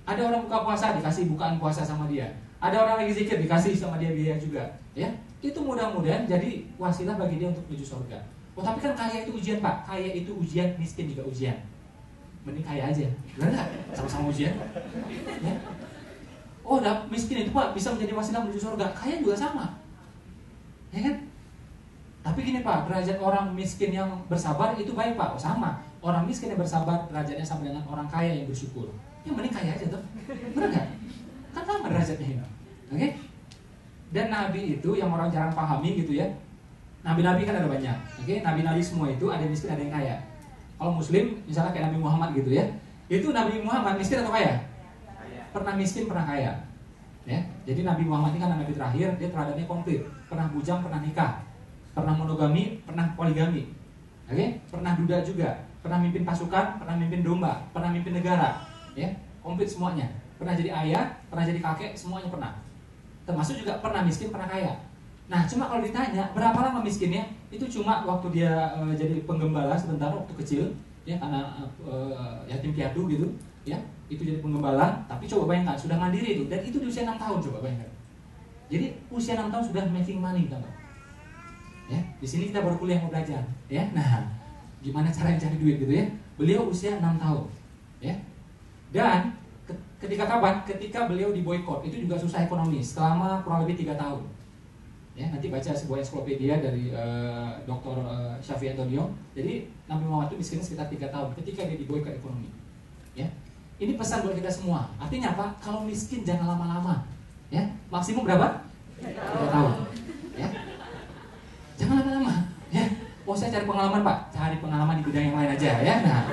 Ada orang buka puasa dikasih bukaan puasa sama dia. Ada orang lagi zikir dikasih sama dia biaya juga. Ya, itu mudah-mudahan jadi wasilah bagi dia untuk menuju surga. Oh tapi kan kaya itu ujian Pak, kaya itu ujian, miskin juga ujian. Mending kaya aja, benar nggak? Sama-sama ujian. Ya. Oh, miskin itu Pak bisa menjadi wasilah menuju surga, kaya juga sama. Ya kan? Tapi gini Pak, derajat orang miskin yang bersabar itu baik Pak, sama. Orang miskin yang bersabar derajatnya sama dengan orang kaya yang bersyukur. Ya mending kaya aja tuh, benar nggak? Kan sama derajatnya ini. Oke? Dan Nabi itu yang orang jarang pahami gitu ya. Nabi-nabi kan ada banyak. Oke? Nabi-nabi semua itu ada yang miskin, ada yang kaya. Kalau Muslim, misalnya kayak Nabi Muhammad gitu ya, itu Nabi Muhammad miskin atau kaya? Pernah miskin, pernah kaya. Ya, jadi Nabi Muhammad ini kan Nabi terakhir, dia teladannya komplit. Pernah bujang, pernah nikah, pernah monogami, pernah poligami. Oke? Pernah duda juga, pernah mimpin pasukan, pernah mimpin domba, pernah mimpin negara. Ya, komplit semuanya. Pernah jadi ayah, pernah jadi kakek, semuanya pernah. Termasuk juga pernah miskin, pernah kaya. Nah, cuma kalau ditanya berapa lama miskinnya, itu cuma waktu dia jadi penggembala sebentar waktu kecil, ya karena yatim piatu gitu, ya itu jadi penggembala. Tapi coba bayangkan sudah mandiri itu, dan itu di usia 6 tahun coba bayangkan. Jadi usia 6 tahun sudah making money, kan? Ya, di sini kita baru kuliah mau belajar, ya. Nah, gimana cara cari duit gitu ya? Beliau usia 6 tahun, ya. Dan ketika kapan? Ketika beliau diboykot, itu juga susah ekonomi selama kurang lebih 3 tahun. Ya, nanti baca sebuah ensiklopedia dari Dr. Syafi Antonio. Jadi Nabi Muhammad itu miskinnya sekitar 3 tahun ketika dia diboykot ekonomi. Ya, ini pesan buat kita semua. Artinya apa? Kalau miskin jangan lama-lama. Ya, maksimum berapa? 3 tahun. Ya, jangan lama-lama. Ya, oh saya cari pengalaman Pak, cari pengalaman di bidang yang lain aja ya. Nah,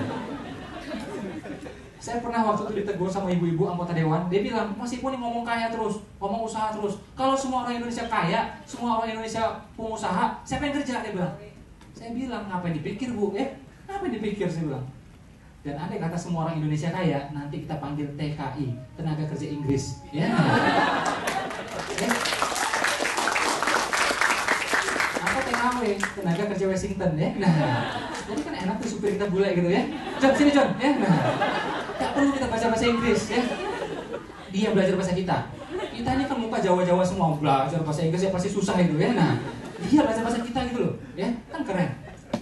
saya pernah waktu itu ditegur sama ibu-ibu anggota dewan. Dia bilang, Mas Ipun ini ngomong kaya terus, ngomong usaha terus. Kalau semua orang Indonesia kaya, semua orang Indonesia pengusaha, siapa yang kerja? Dia bilang. Saya bilang, ngapain dipikir Bu? Ngapain dipikir? Saya bilang. Dan andai kata semua orang Indonesia kaya, nanti kita panggil TKI, tenaga kerja Inggris. Ya. Atau TKW, tenaga kerja Washington ya. Nah, jadi kan enak tuh supir kita bule gitu ya. John, sini John. Ya. Nah, gak perlu kita baca bahasa Inggris ya. Dia belajar bahasa kita. Kita ini kan muka Jawa-Jawa semua, belajar bahasa Inggris ya pasti susah itu ya. Nah, dia belajar bahasa kita gitu loh, ya kan keren.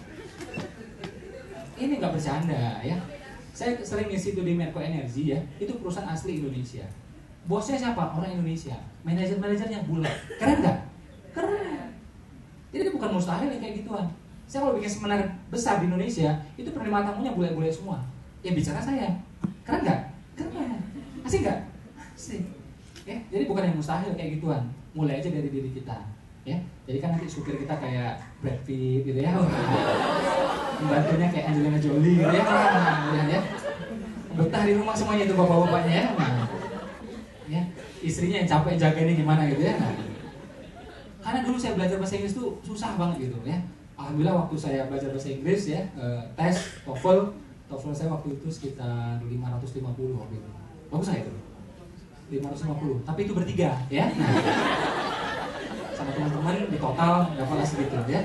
Ini nggak bercanda ya. Saya sering ngisi itu di Medco Energy ya. Itu perusahaan asli Indonesia. Bosnya siapa? Orang Indonesia. Manajer-manajernya bule. Keren nggak? Keren. Jadi bukan mustahil kayak gituan. Saya kalau bikin seminar besar di Indonesia, itu penerima tamunya bule-bule semua. Yang bicara saya. Keren nggak? Keren. Asik nggak? Asik. Ya, jadi bukan yang mustahil kayak gituan. Mulai aja dari diri kita. Ya, jadi kan nanti supir kita kayak Brad Pitt gitu ya. Pembantunya kayak Angelina Jolie gitu ya. Nah, ya. Betah di rumah semuanya itu bapak-bapaknya ya. Nah, ya, istrinya yang capek jagainnya gimana gitu ya. Nah, karena dulu saya belajar bahasa Inggris tuh susah banget gitu ya. Alhamdulillah waktu saya belajar bahasa Inggris ya, tes TOEFL saya waktu itu sekitar 550 waktu itu. Bagus nggak itu? 550, tapi itu bertiga ya. Nah, sama teman-teman di total dapat segitu ya.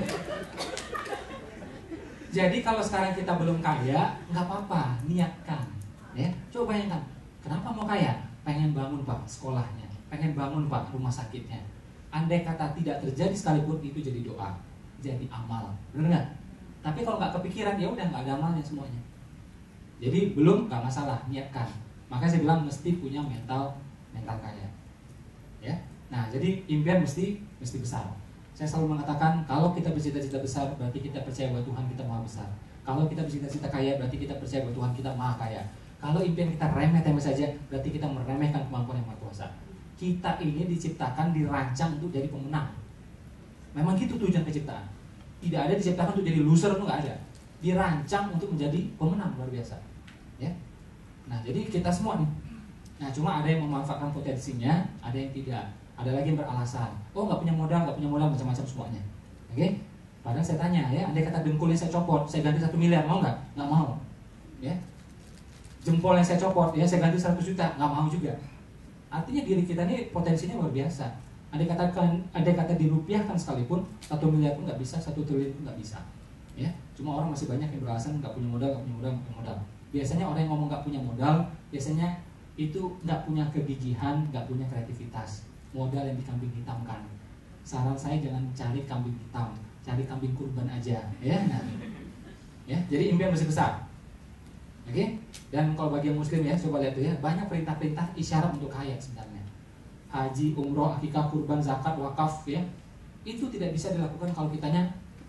Jadi kalau sekarang kita belum kaya, nggak apa-apa, niatkan ya. Coba bayangkan, kenapa mau kaya? Pengen bangun Pak sekolahnya, pengen bangun Pak rumah sakitnya. Andai kata tidak terjadi sekalipun, itu jadi doa, jadi amal, benar nggak? Tapi kalau nggak kepikiran, ya udah nggak ada amalnya semuanya. Jadi belum, nggak masalah, niatkan. Makanya saya bilang mesti punya mental kaya ya. Nah, jadi impian mesti besar. Saya selalu mengatakan kalau kita bercita-cita besar berarti kita percaya bahwa Tuhan kita maha besar. Kalau kita bercita-cita kaya berarti kita percaya bahwa Tuhan kita maha kaya. Kalau impian kita remeh-temeh saja berarti kita meremehkan kemampuan yang maha kuasa. Kita ini diciptakan, dirancang untuk jadi pemenang. Memang gitu tujuan penciptaan. Tidak ada diciptakan untuk jadi loser, itu nggak ada. Dirancang untuk menjadi pemenang luar biasa. Ya. Nah, jadi kita semua nih. Nah, cuma ada yang memanfaatkan potensinya, ada yang tidak. Ada lagi yang beralasan, oh nggak punya modal, macam-macam semuanya. Oke? Padahal saya tanya ya, andai kata dengkul yang saya copot, saya ganti 1 miliar, mau nggak? Nggak mau. Ya. Jempol yang saya copot, ya saya ganti 100 juta, nggak mau juga. Artinya diri kita ini potensinya luar biasa. Andai kata dirupiahkan sekalipun, 1 miliar pun nggak bisa, 1 triliun pun nggak bisa. Ya. Cuma orang masih banyak yang beralasan nggak punya modal. Biasanya orang yang ngomong nggak punya modal, biasanya itu nggak punya kegigihan, nggak punya kreativitas, modal yang dikambing hitamkan. Saran saya jangan cari kambing hitam, cari kambing kurban aja, ya. Nah, ya, jadi impian masih besar. Oke? Dan kalau bagi yang muslim ya, coba lihat tuh ya, banyak perintah-perintah isyarat untuk kaya sebenarnya. Haji, umroh, akikah, kurban, zakat, wakaf, ya. Itu tidak bisa dilakukan kalau kitanya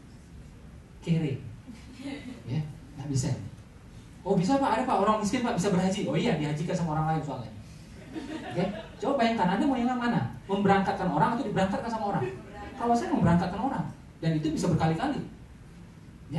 kere. Ya, nggak bisa. Oh bisa Pak, ada Pak orang miskin Pak bisa berhaji. Oh iya, dihajikan sama orang lain soalnya. Oke, coba bayangkan Anda mau yang mana? Memberangkatkan orang atau diberangkatkan sama orang? Kalau saya memberangkatkan orang, dan itu bisa berkali-kali. Ya,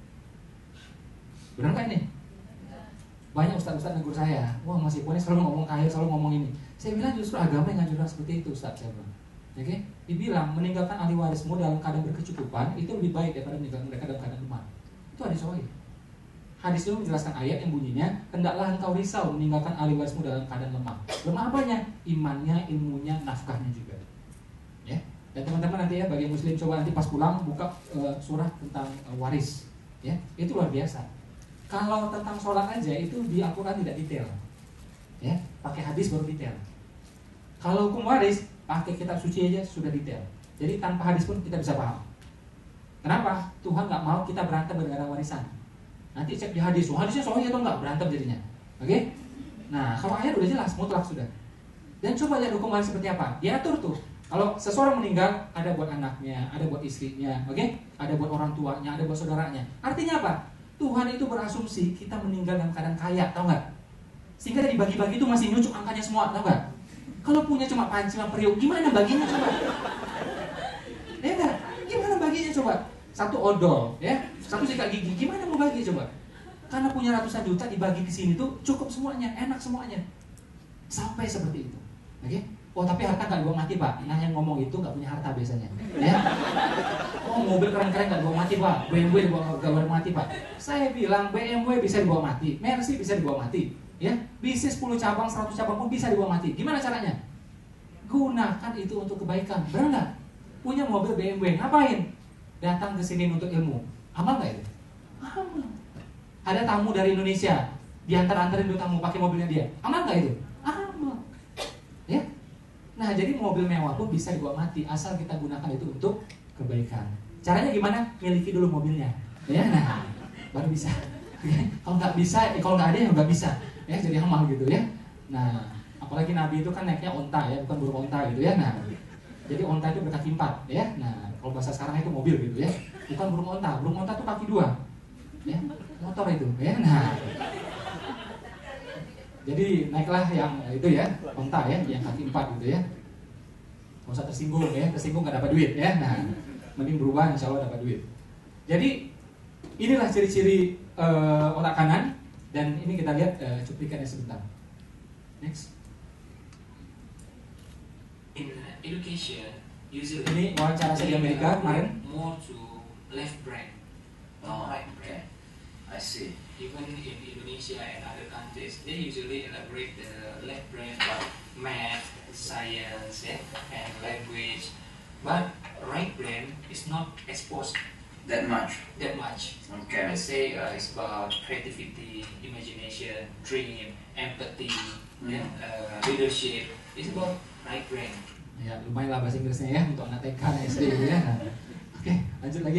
benar kan ini? Banyak ustaz-ustaz negur saya, wah Mas Ipone selalu ngomong kaya, selalu ngomong ini. Saya bilang justru agama yang ngajuran seperti itu, Ustaz, saya bilang. Oke, dibilang meninggalkan ahli warismu dalam keadaan berkecukupan itu lebih baik daripada meninggalkan mereka dalam keadaan lemah. Itu hadis sahih. Hadis itu menjelaskan ayat yang bunyinya, hendaklah engkau risau meninggalkan ahli warismu dalam keadaan lemah. Lemah apanya? Imannya, ilmunya, nafkahnya juga. Ya. Dan teman-teman nanti ya bagi muslim coba nanti pas pulang buka surah tentang waris. Ya, itu luar biasa. Kalau tentang sholat aja itu di Al-Quran tidak detail, ya, pakai hadis baru detail. Kalau hukum waris pakai kitab suci aja sudah detail. Jadi tanpa hadis pun kita bisa paham. Kenapa? Tuhan nggak mau kita berantem gara-gara warisan. Nanti cek di hadis, hadisnya sahih atau enggak, berantem jadinya. Oke? Nah, kalau ayat udah jelas, mutlak sudah. Dan coba lihat hukum waris seperti apa. Diatur tuh. Kalau seseorang meninggal, ada buat anaknya, ada buat istrinya, oke? Ada buat orang tuanya, ada buat saudaranya. Artinya apa? Tuhan itu berasumsi kita meninggal dalam keadaan kaya, tau nggak? Sehingga dari bagi-bagi itu masih nyucuk angkanya semua, tau nggak? Kalau punya cuma panci sama periuk, gimana baginya coba? Ya enggak? Gimana baginya coba? Satu odol, ya, satu sikat gigi, gimana mau bagi coba? Karena punya ratusan juta dibagi di sini tuh cukup semuanya, enak semuanya, sampai seperti itu, oke? Oh tapi harta nggak dibawa mati Pak. Nah yang ngomong itu nggak punya harta biasanya. Ya. Oh mobil keren-keren nggak dibawa mati Pak. BMW dibawa nggak mati Pak. Saya bilang BMW bisa dibawa mati, Mercy bisa dibawa mati. Ya, bisnis 10 cabang, 100 cabang pun bisa dibawa mati. Gimana caranya? Gunakan itu untuk kebaikan. Benar nggak? Punya mobil BMW, ngapain? Datang ke sini untuk ilmu. Amal nggak itu? Amal. Ada tamu dari Indonesia, diantar-antarin dulu tamu pakai mobilnya dia. Amal nggak itu? Amal. Ya. Nah, jadi mobil mewah pun bisa dibawa mati asal kita gunakan itu untuk kebaikan. Caranya gimana? Miliki dulu mobilnya, ya. Nah, baru bisa. Kalau nggak bisa, kalau nggak ada ya nggak bisa. Ya, jadi amal gitu ya. Nah, apalagi Nabi itu kan naiknya onta ya, bukan burung onta gitu ya. Nah, jadi onta itu berkaki 4, ya. Nah, kalau bahasa sekarang itu mobil gitu ya. Bukan burung onta. Burung onta itu kaki 2, ya. Motor itu, ya. Nah. Jadi naiklah yang itu ya, onta ya, yang kaki 4 gitu ya. Nggak usah tersinggung ya, tersinggung nggak dapat duit ya. Nah, mending berubah, insya Allah dapat duit. Jadi inilah ciri-ciri otak kanan. Dan ini kita lihat cuplikannya sebentar. Next. In education, usually Ini wawancara saya di Amerika kemarin. more to left brain, not right brain. I see. Even in Indonesia and other countries, they usually elaborate the left brain about math, science, yeah, and language. But right brain is not exposed That much. that much. Okay. Let's say it's about creativity, imagination, dream, empathy, yeah, leadership. It's about right brain. Ya, lumayan lah bahasa Inggrisnya ya untuk anak TK, SD gitu ya. Nah, oke, lanjut lagi.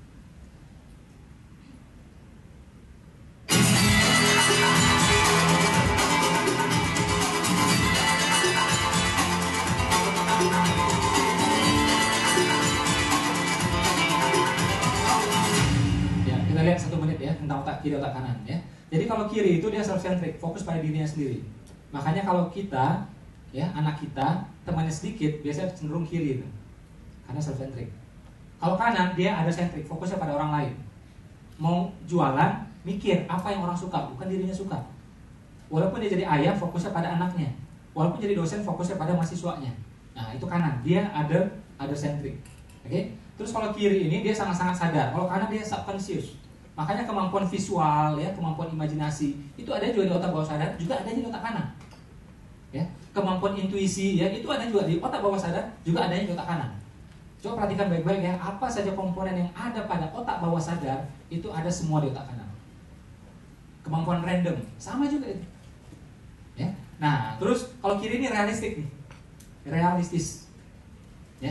Kita lihat 1 menit ya tentang otak kiri otak kanan ya. Jadi kalau kiri itu dia self-centric, fokus pada dirinya sendiri. Makanya kalau kita ya anak kita temannya sedikit biasanya cenderung kiri itu. Karena self-centric. Kalau kanan dia ada centric, fokusnya pada orang lain. Mau jualan, mikir apa yang orang suka, bukan dirinya suka. Walaupun dia jadi ayah, fokusnya pada anaknya. Walaupun jadi dosen, fokusnya pada mahasiswanya. Nah, itu kanan, dia ada centric. Oke? Terus kalau kiri ini dia sangat-sangat sadar. Kalau kanan dia subconscious. Makanya kemampuan visual ya, kemampuan imajinasi itu ada juga di otak bawah sadar, juga ada di otak kanan. Ya, kemampuan intuisi ya, itu ada juga di otak bawah sadar, juga ada di otak kanan. Coba perhatikan baik-baik ya, apa saja komponen yang ada pada otak bawah sadar itu ada semua di otak kanan. Kemampuan random sama juga itu. Ya, Nah, terus kalau kiri ini realistik nih. Realistis. Ya.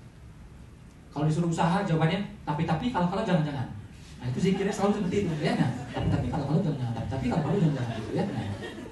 Kalau disuruh usaha jawabannya tapi kalau jangan-jangan. Nah, itu zikirnya selalu seperti itu ya. Nah, tapi kalau jangan-jangan. Tapi kalau jangan-jangan gitu ya. Nah.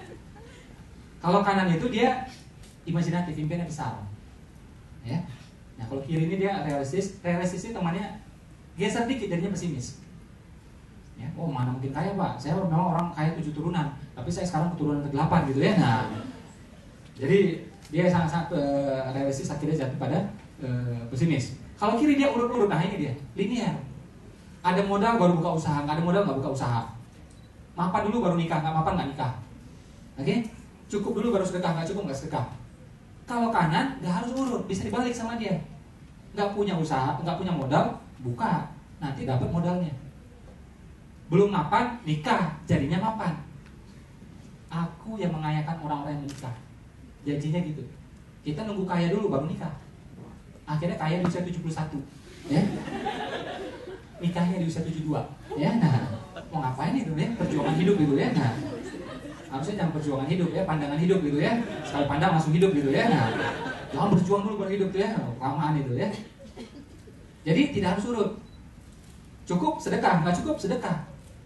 Kalau kanan itu dia imajinatif, impiannya besar. Ya. Nah, kalau kiri ini dia realistis. Realistis itu temannya geser dikit jadinya pesimis. Ya, oh mana mungkin kaya Pak? Saya memang orang kaya 7 turunan, tapi saya sekarang keturunan ke-8 gitu ya. Nah, jadi dia sangat realistis, akhirnya jatuh pada pesimis. Kalau kiri dia urut-urut, nah ini dia linear. Ada modal baru buka usaha, nggak ada modal nggak buka usaha. Mapan dulu baru nikah, nggak mapan nggak nikah. Oke? Cukup dulu baru sedekah, nggak cukup nggak sedekah. Kalau kanan nggak harus urut, bisa dibalik sama dia. Nggak punya usaha, nggak punya modal, buka, nanti dapat modalnya. Belum mapan, nikah, jadinya mapan. Aku yang mengayakan orang-orang yang menikah. Janjinya gitu. Kita nunggu kaya dulu baru nikah. Akhirnya kaya di usia 71, ya. Nikahnya di usia 72, ya. Nah, mau ngapain itu ya? Perjuangan hidup gitu ya. Nah, harusnya jangan perjuangan hidup ya, pandangan hidup gitu ya. Sekali pandang langsung hidup gitu ya. Nah, jangan berjuang dulu baru hidup tuh ya. Kelamaan itu ya. Jadi tidak harus urut. Cukup sedekah, nggak cukup sedekah.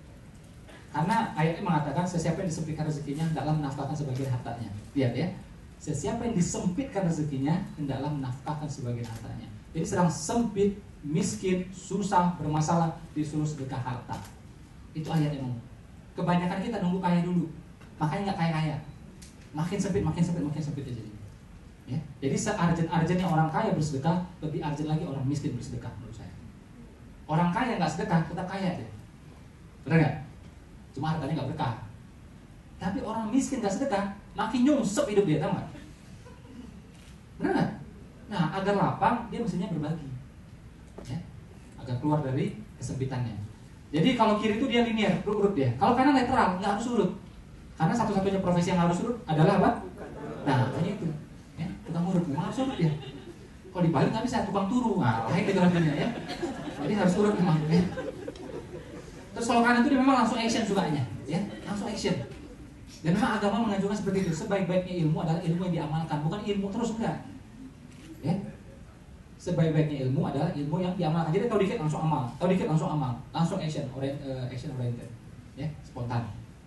Karena ayatnya mengatakan sesiapa yang disempitkan rezekinya hendaklah menafkahkan sebagian hartanya. Lihat ya. Sesiapa yang disempitkan rezekinya hendaklah menafkahkan sebagian hartanya. Jadi sedang sempit, miskin, susah, bermasalah disuruh sedekah harta. Itu ayatnya ngomong. Kebanyakan kita nunggu kaya dulu. Makanya nggak kaya-kaya. Makin sempit aja. Ya. Jadi searjen-arjennya orang kaya bersedekah, lebih arjen lagi orang miskin bersedekah menurut saya. Orang kaya nggak sedekah, tetap kaya deh. Benar nggak? Cuma hartanya nggak berkah. Tapi orang miskin nggak sedekah, makin nyungsep hidup dia, tahu nggak? Benar nggak? Nah, agar lapang dia mestinya berbagi, ya, agar keluar dari kesempitannya. Jadi kalau kiri itu dia linear, urut dia. Kalau kanan netral, nggak harus urut. Karena satu-satunya profesi yang harus urut adalah apa? Nah, kayak itu, ya, tukang urut, memang harus urut ya. Kalau dibalik nggak bisa, tukang turu, nah, kayak gitu namanya ya. Jadi harus urut memang. Ya. Terus kalau kanan itu dia memang langsung action sukanya, ya, langsung action. Dan memang agama menganjurkan seperti itu. Sebaik-baiknya ilmu adalah ilmu yang diamalkan, bukan ilmu terus enggak. Ya. Sebaik-baiknya ilmu adalah ilmu yang diamalkan. Jadi tahu dikit langsung amal, langsung action oriented, ya, spontan.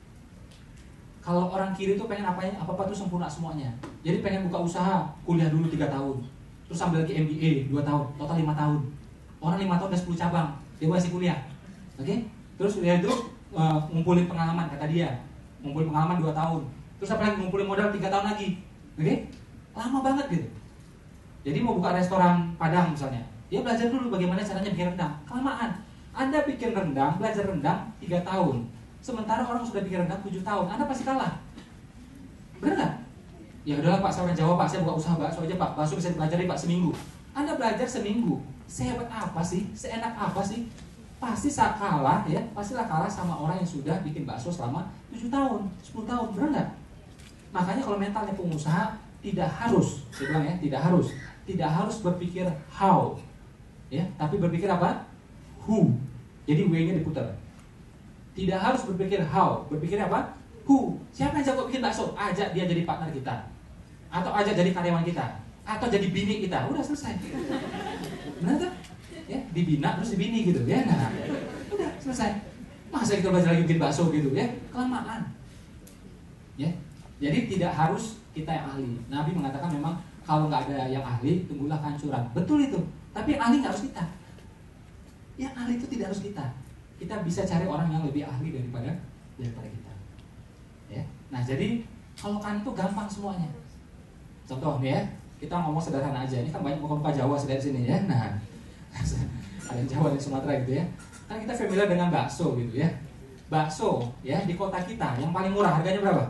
Kalau orang kiri itu pengen apa-apa tuh sempurna semuanya. Jadi pengen buka usaha, kuliah dulu 3 tahun. Terus ambil lagi MBA 2 tahun, total 5 tahun. Orang 5 tahun udah 10 cabang, dia masih kuliah. Oke? Terus dia itu ngumpulin pengalaman, kata dia. Ngumpulin pengalaman 2 tahun. Terus apa lagi? Ngumpulin modal 3 tahun lagi. Oke? Lama banget gitu. Jadi mau buka restoran Padang misalnya, dia belajar dulu bagaimana caranya bikin rendang. Kelamaan. Anda bikin rendang, belajar rendang 3 tahun. Sementara orang sudah bikin rendang 7 tahun. Anda pasti kalah. Benar nggak? Ya udahlah Pak, saya orang Jawa Pak, saya buka usaha bakso aja Pak. Bakso bisa dipelajari Pak seminggu. Anda belajar seminggu. Sehebat apa sih? Seenak apa sih? Pasti kalah ya. Pastilah kalah sama orang yang sudah bikin bakso selama 7 tahun, 10 tahun. Benar nggak? Makanya kalau mentalnya pengusaha tidak harus, saya bilang ya, tidak harus berpikir how, ya, tapi berpikir apa? Who. Jadi W-nya diputar. Tidak harus berpikir how, berpikir apa? Who. Siapa yang jago bikin bakso? Ajak dia jadi partner kita, atau ajak jadi karyawan kita, atau jadi bini kita. Udah selesai. Benar kan? Ya, dibina terus dibini gitu ya. Nah, udah selesai. Masa kita belajar lagi bikin bakso gitu ya? Kelamaan. Ya. Jadi tidak harus kita yang ahli. Nabi mengatakan memang kalau nggak ada yang ahli, tunggulah kehancuran. Betul itu. Tapi yang ahli nggak harus kita. Yang ahli itu tidak harus kita. Kita bisa cari orang yang lebih ahli daripada kita. Ya. Nah, jadi kalau kan itu gampang semuanya. Contoh nih ya, kita ngomong sederhana aja. Ini kan banyak muka Jawa dari sini ya. Nah, ada Jawa dan Sumatera gitu ya. Kan kita familiar dengan bakso gitu ya. Bakso ya di kota kita yang paling murah harganya berapa?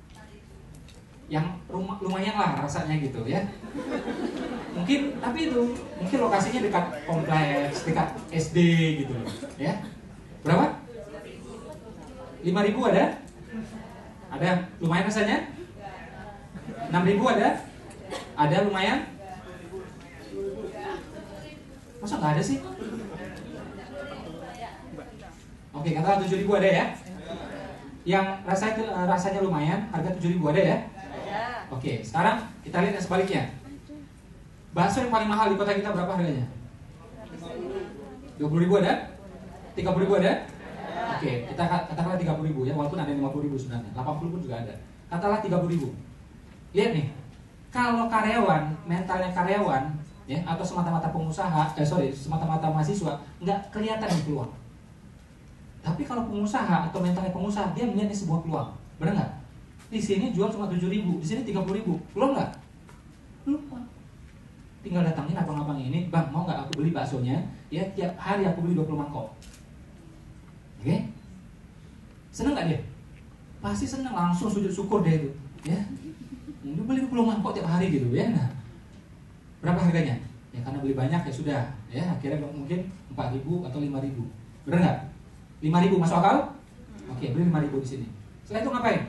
Yang lumayan lah rasanya gitu ya. Mungkin tapi itu mungkin lokasinya dekat kompleks, dekat SD gitu ya. Berapa? 5.000 ada? Ada lumayan rasanya? 6.000 ada? Ada lumayan? Masa nggak ada sih? Oke, katakan 7.000 ada ya? Yang rasanya lumayan, harga 7.000 ada ya? Oke, sekarang kita lihat yang sebaliknya. Bakso yang paling mahal di kota kita berapa harganya? 20.000 ada? 30.000 ada? Oke, kita katakanlah 30.000 ya, walaupun ada yang 50.000 sebenarnya, 80 pun juga ada. Katakanlah 30.000. Lihat nih, kalau karyawan, mentalnya karyawan, ya, atau semata-mata pengusaha, semata-mata mahasiswa, nggak kelihatan nih peluang. Tapi kalau pengusaha atau mentalnya pengusaha, dia melihat ini sebuah peluang, benar nggak? Di sini jual cuma 7.000, di sini 30.000, peluang nggak? Peluang. Tinggal datangin abang-abang ini, bang mau nggak aku beli baksonya? Ya tiap hari aku beli 20 mangkok. Oke? Seneng nggak dia? Pasti seneng, langsung sujud syukur dia itu. Ya, dia beli 20 mangkok tiap hari gitu ya. Nah, berapa harganya? Ya karena beli banyak ya sudah. Ya akhirnya mungkin 4.000 atau 5.000. Benar nggak? 5.000 masuk akal? Oke, beli 5.000 di sini. Setelah itu ngapain?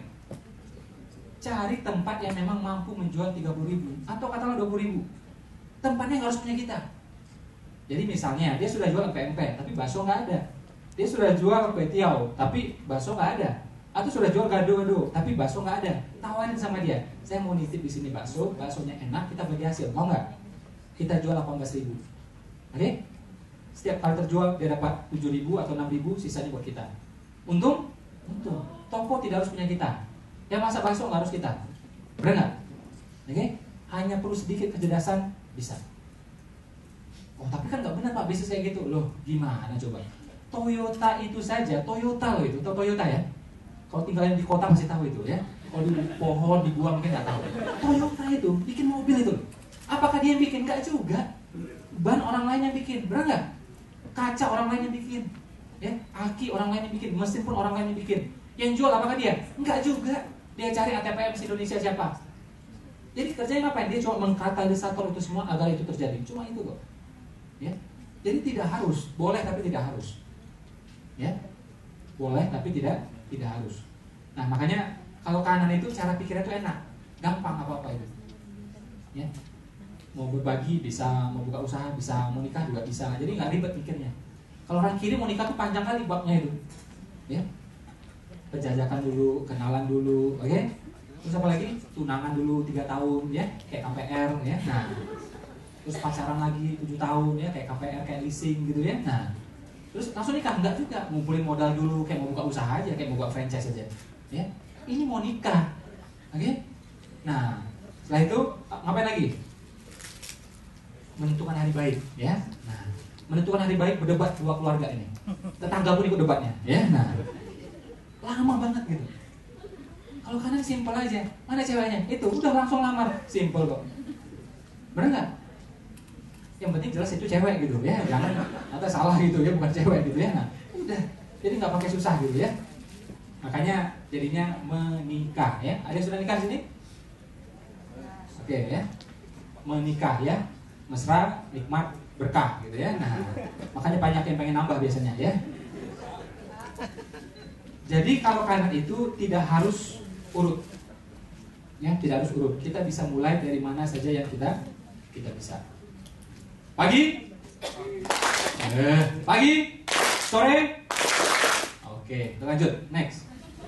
Cari tempat yang memang mampu menjual 30.000 atau katakanlah 20.000. Tempatnya nggak harus punya kita. Jadi misalnya dia sudah jual empek-empek tapi bakso nggak ada. Dia sudah jual kue tiaw tapi bakso nggak ada. Atau sudah jual gado-gado tapi bakso nggak ada. Tawarin sama dia, saya mau nitip di sini baksonya enak, kita bagi hasil, mau nggak? Kita jual 18.000. Oke? Setiap kali terjual dia dapat 7.000 atau 6.000, sisanya buat kita. Untung? Untung. Toko tidak harus punya kita. Yang masak bakso nggak harus kita. Benar nggak? Oke? Hanya perlu sedikit kecerdasan bisa. Oh tapi kan nggak benar Pak, bisnis kayak gitu. Loh gimana coba? Toyota itu saja, Toyota loh itu, tahu Toyota ya? Kalau tinggalin di kota masih tahu itu ya. Kalau di pohon, di gua mungkin nggak tahu. Toyota itu bikin mobil itu. Apakah dia yang bikin? Nggak juga. Ban orang lain yang bikin, benar nggak? Kaca orang lain yang bikin, ya. Aki orang lain yang bikin, mesin pun orang lain yang bikin. Yang jual apakah dia? Nggak juga. Dia cari ATPM Indonesia siapa? Jadi kerjanya ngapain? Dia cuma mengkatalisator itu semua agar itu terjadi. Cuma itu kok. Ya. Jadi tidak harus, boleh tapi tidak harus. Ya. Boleh tapi tidak harus. Nah, makanya kalau kanan itu cara pikirnya itu enak. Gampang apa-apa itu. Ya. Mau berbagi bisa, mau buka usaha bisa, mau nikah juga bisa. Jadi nggak ribet pikirnya. Kalau orang kiri mau nikah tuh panjang kali babnya itu. Ya. Penjajakan dulu, kenalan dulu, oke? Terus apa lagi? Tunangan dulu 3 tahun ya, kayak KPR ya. Nah, terus pacaran lagi 7 tahun ya, kayak KPR, kayak leasing gitu ya. Nah, terus langsung nikah? Enggak juga, ngumpulin modal dulu, kayak mau buka usaha aja, kayak mau buka franchise aja. Ya, ini mau nikah, oke? Nah, setelah itu ngapain lagi? Menentukan hari baik, ya. Nah, menentukan hari baik berdebat dua keluarga ini. Tetangga pun ikut debatnya, ya. Nah, lama banget gitu. Kalau kanan simpel aja, mana ceweknya? Itu udah langsung lamar, simpel kok. Bener nggak? Yang penting jelas itu cewek gitu ya, jangan atau salah gitu ya, bukan cewek gitu ya. Nah, udah, jadi nggak pakai susah gitu ya. Makanya jadinya menikah ya. Ada yang sudah nikah sini? Oke ya, menikah ya, mesra, nikmat, berkah gitu ya. Nah, makanya banyak yang pengen nambah biasanya ya. Jadi kalau kanan itu tidak harus urut, ya tidak harus urut. Kita bisa mulai dari mana saja yang kita bisa. Pagi, pagi, sore. Oke, kita lanjut next.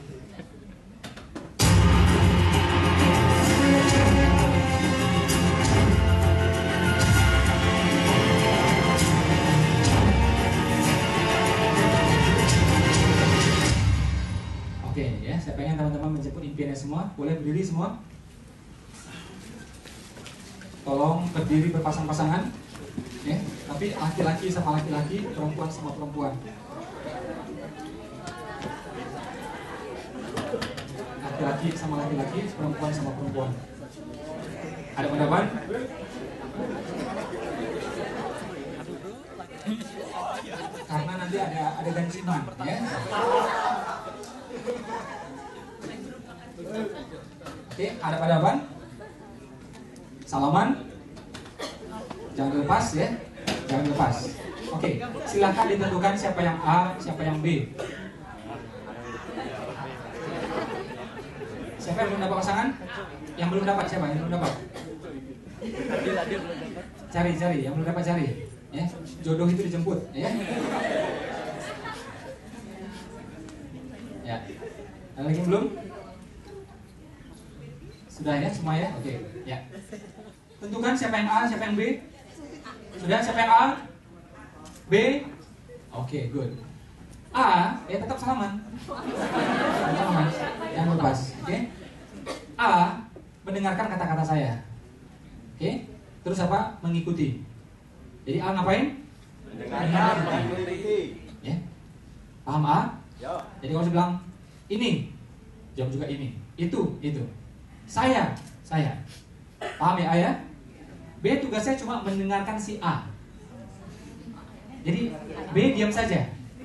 Oke ya, saya pengen teman-teman menjemput impiannya semua. Boleh berdiri semua. Tolong berdiri berpasang-pasangan. Ya, tapi laki-laki sama laki-laki, perempuan sama perempuan. Laki-laki sama laki-laki, perempuan sama perempuan. Ada pendapat? Karena nanti ada ganjian, ya. Oke, ada pendapat? Salaman? Jangan lepas ya, jangan lepas. Oke, silakan ditentukan siapa yang A, siapa yang B. Siapa yang belum dapat pasangan? Yang belum dapat siapa? Yang belum dapat? Cari, yang belum dapat cari. Ya, jodoh itu dijemput. Ya. Ya. Ada lagi belum? Sudah ya semua ya? Oke, ya. Tentukan siapa yang A, siapa yang B? Sudah, siapa yang A? B? Oke, good. A, ya tetap salaman. Salaman, jangan lepas. Oke. A mendengarkan kata-kata saya. Oke. Terus apa? Mengikuti. Jadi A ngapain? Mendengarkan. Ya. Paham A? Jadi kalau saya bilang ini, jawab juga ini. Itu. Saya. Paham ya A ya? B tugasnya cuma mendengarkan si A. Jadi B diam saja.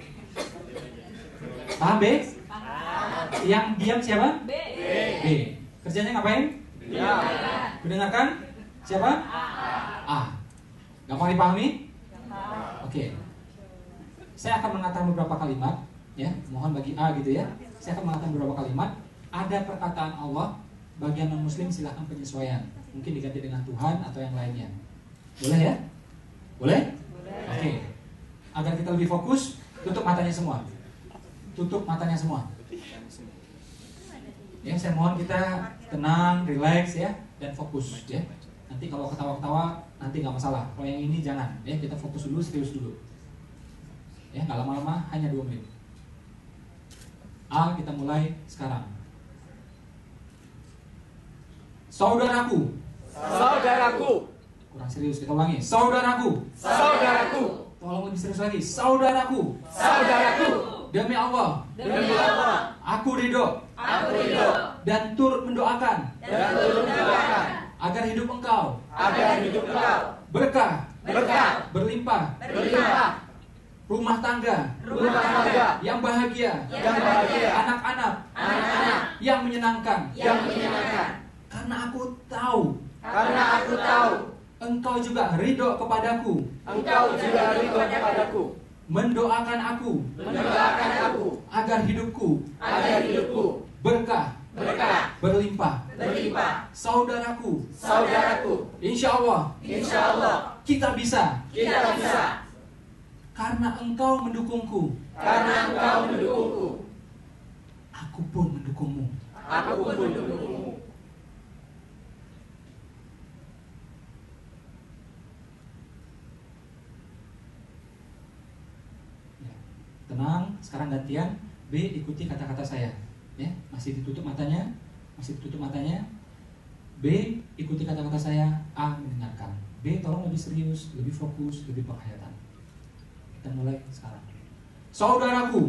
Paham B? Yang diam siapa? B. Kerjanya ngapain? Diam. Mendengarkan siapa? A. Gampang dipahami? Oke. Saya akan mengatakan beberapa kalimat, ya. Mohon bagi A gitu ya. Saya akan mengatakan beberapa kalimat. Ada perkataan Allah, bagian non-muslim silahkan penyesuaian. Mungkin diganti dengan Tuhan atau yang lainnya. Boleh ya? Boleh? Oke. Agar kita lebih fokus, tutup matanya semua. Tutup matanya semua. Ya, saya mohon kita tenang, relax ya, dan fokus ya. Nanti kalau ketawa-ketawa nanti nggak masalah. Kalau yang ini jangan, ya kita fokus dulu, serius dulu. Ya, nggak lama-lama, hanya 2 menit. A, kita mulai sekarang. Saudaraku. Kurang serius, kita ulangi. Saudaraku. Tolong lebih serius lagi. Saudaraku. Demi Allah. Aku ridho. Dan turut mendoakan. Agar hidup engkau. Berkah. Berlimpah. Rumah tangga. Yang bahagia. Anak-anak. Yang menyenangkan. Karena aku tahu. Engkau juga ridho kepadaku. Mendoakan aku. Agar hidupku. Berkah. Berlimpah. Saudaraku. Insya Allah. Kita bisa. Karena engkau mendukungku. Aku pun mendukungmu. Tenang, sekarang gantian. B, ikuti kata-kata saya. Ya, masih ditutup matanya. B, ikuti kata-kata saya. A, mendengarkan. B, tolong lebih serius, lebih fokus, lebih penghayatan. Kita mulai sekarang. Saudaraku.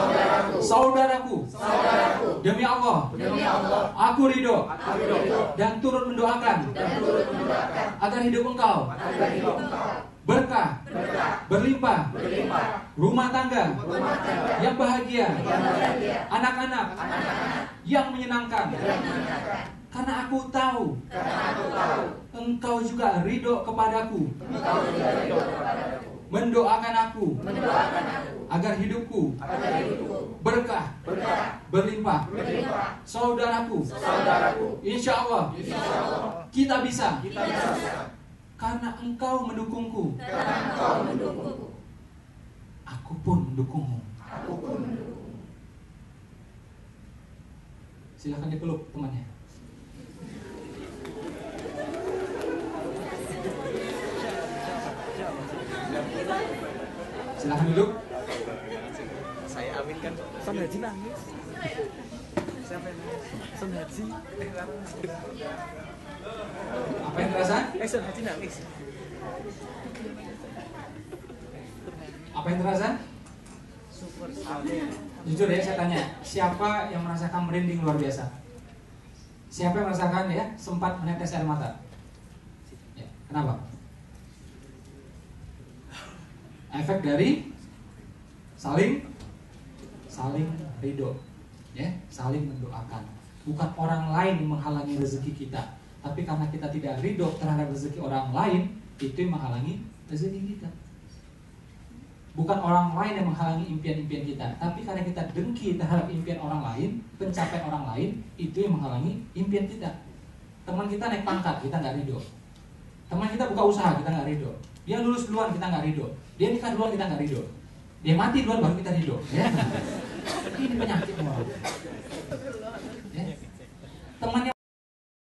Demi Allah. Aku ridho. Dan turut mendoakan. Agar hidup engkau. Berkah. Berlimpah. Rumah tangga. Yang bahagia. Anak-anak. Yang menyenangkan. Karena aku tahu. Engkau juga ridho kepadaku. Mendoakan aku. Agar hidupku. Berkah. Berlimpah. Saudaraku. Insya Allah. Kita bisa. Karena engkau mendukungku. Aku pun mendukungmu. Silakan dipeluk temannya. Silakan duduk. Saya aminkan. Son Haji nangis. Siapa yang nangis? Son Haji. Apa yang terasa? Son Haji nangis. Apa yang terasa? Super sekali. Jujur ya, saya tanya, siapa yang merasakan merinding luar biasa? Siapa yang merasakan ya sempat menetes air mata? Ya, kenapa? Efek dari saling ridho, ya, saling mendoakan. Bukan orang lain yang menghalangi rezeki kita, tapi karena kita tidak ridho terhadap rezeki orang lain, itu yang menghalangi rezeki kita. Bukan orang lain yang menghalangi impian-impian kita, tapi karena kita dengki terhadap impian orang lain, pencapaian orang lain, itu yang menghalangi impian kita. Teman kita naik pangkat, kita nggak ridho. Teman kita buka usaha, kita nggak ridho. Dia lulus duluan, kita nggak ridho. Dia nikah duluan, kita nggak ridho. Dia mati duluan, baru kita ridho. Ya? Ini penyakit orang. Ya? Temannya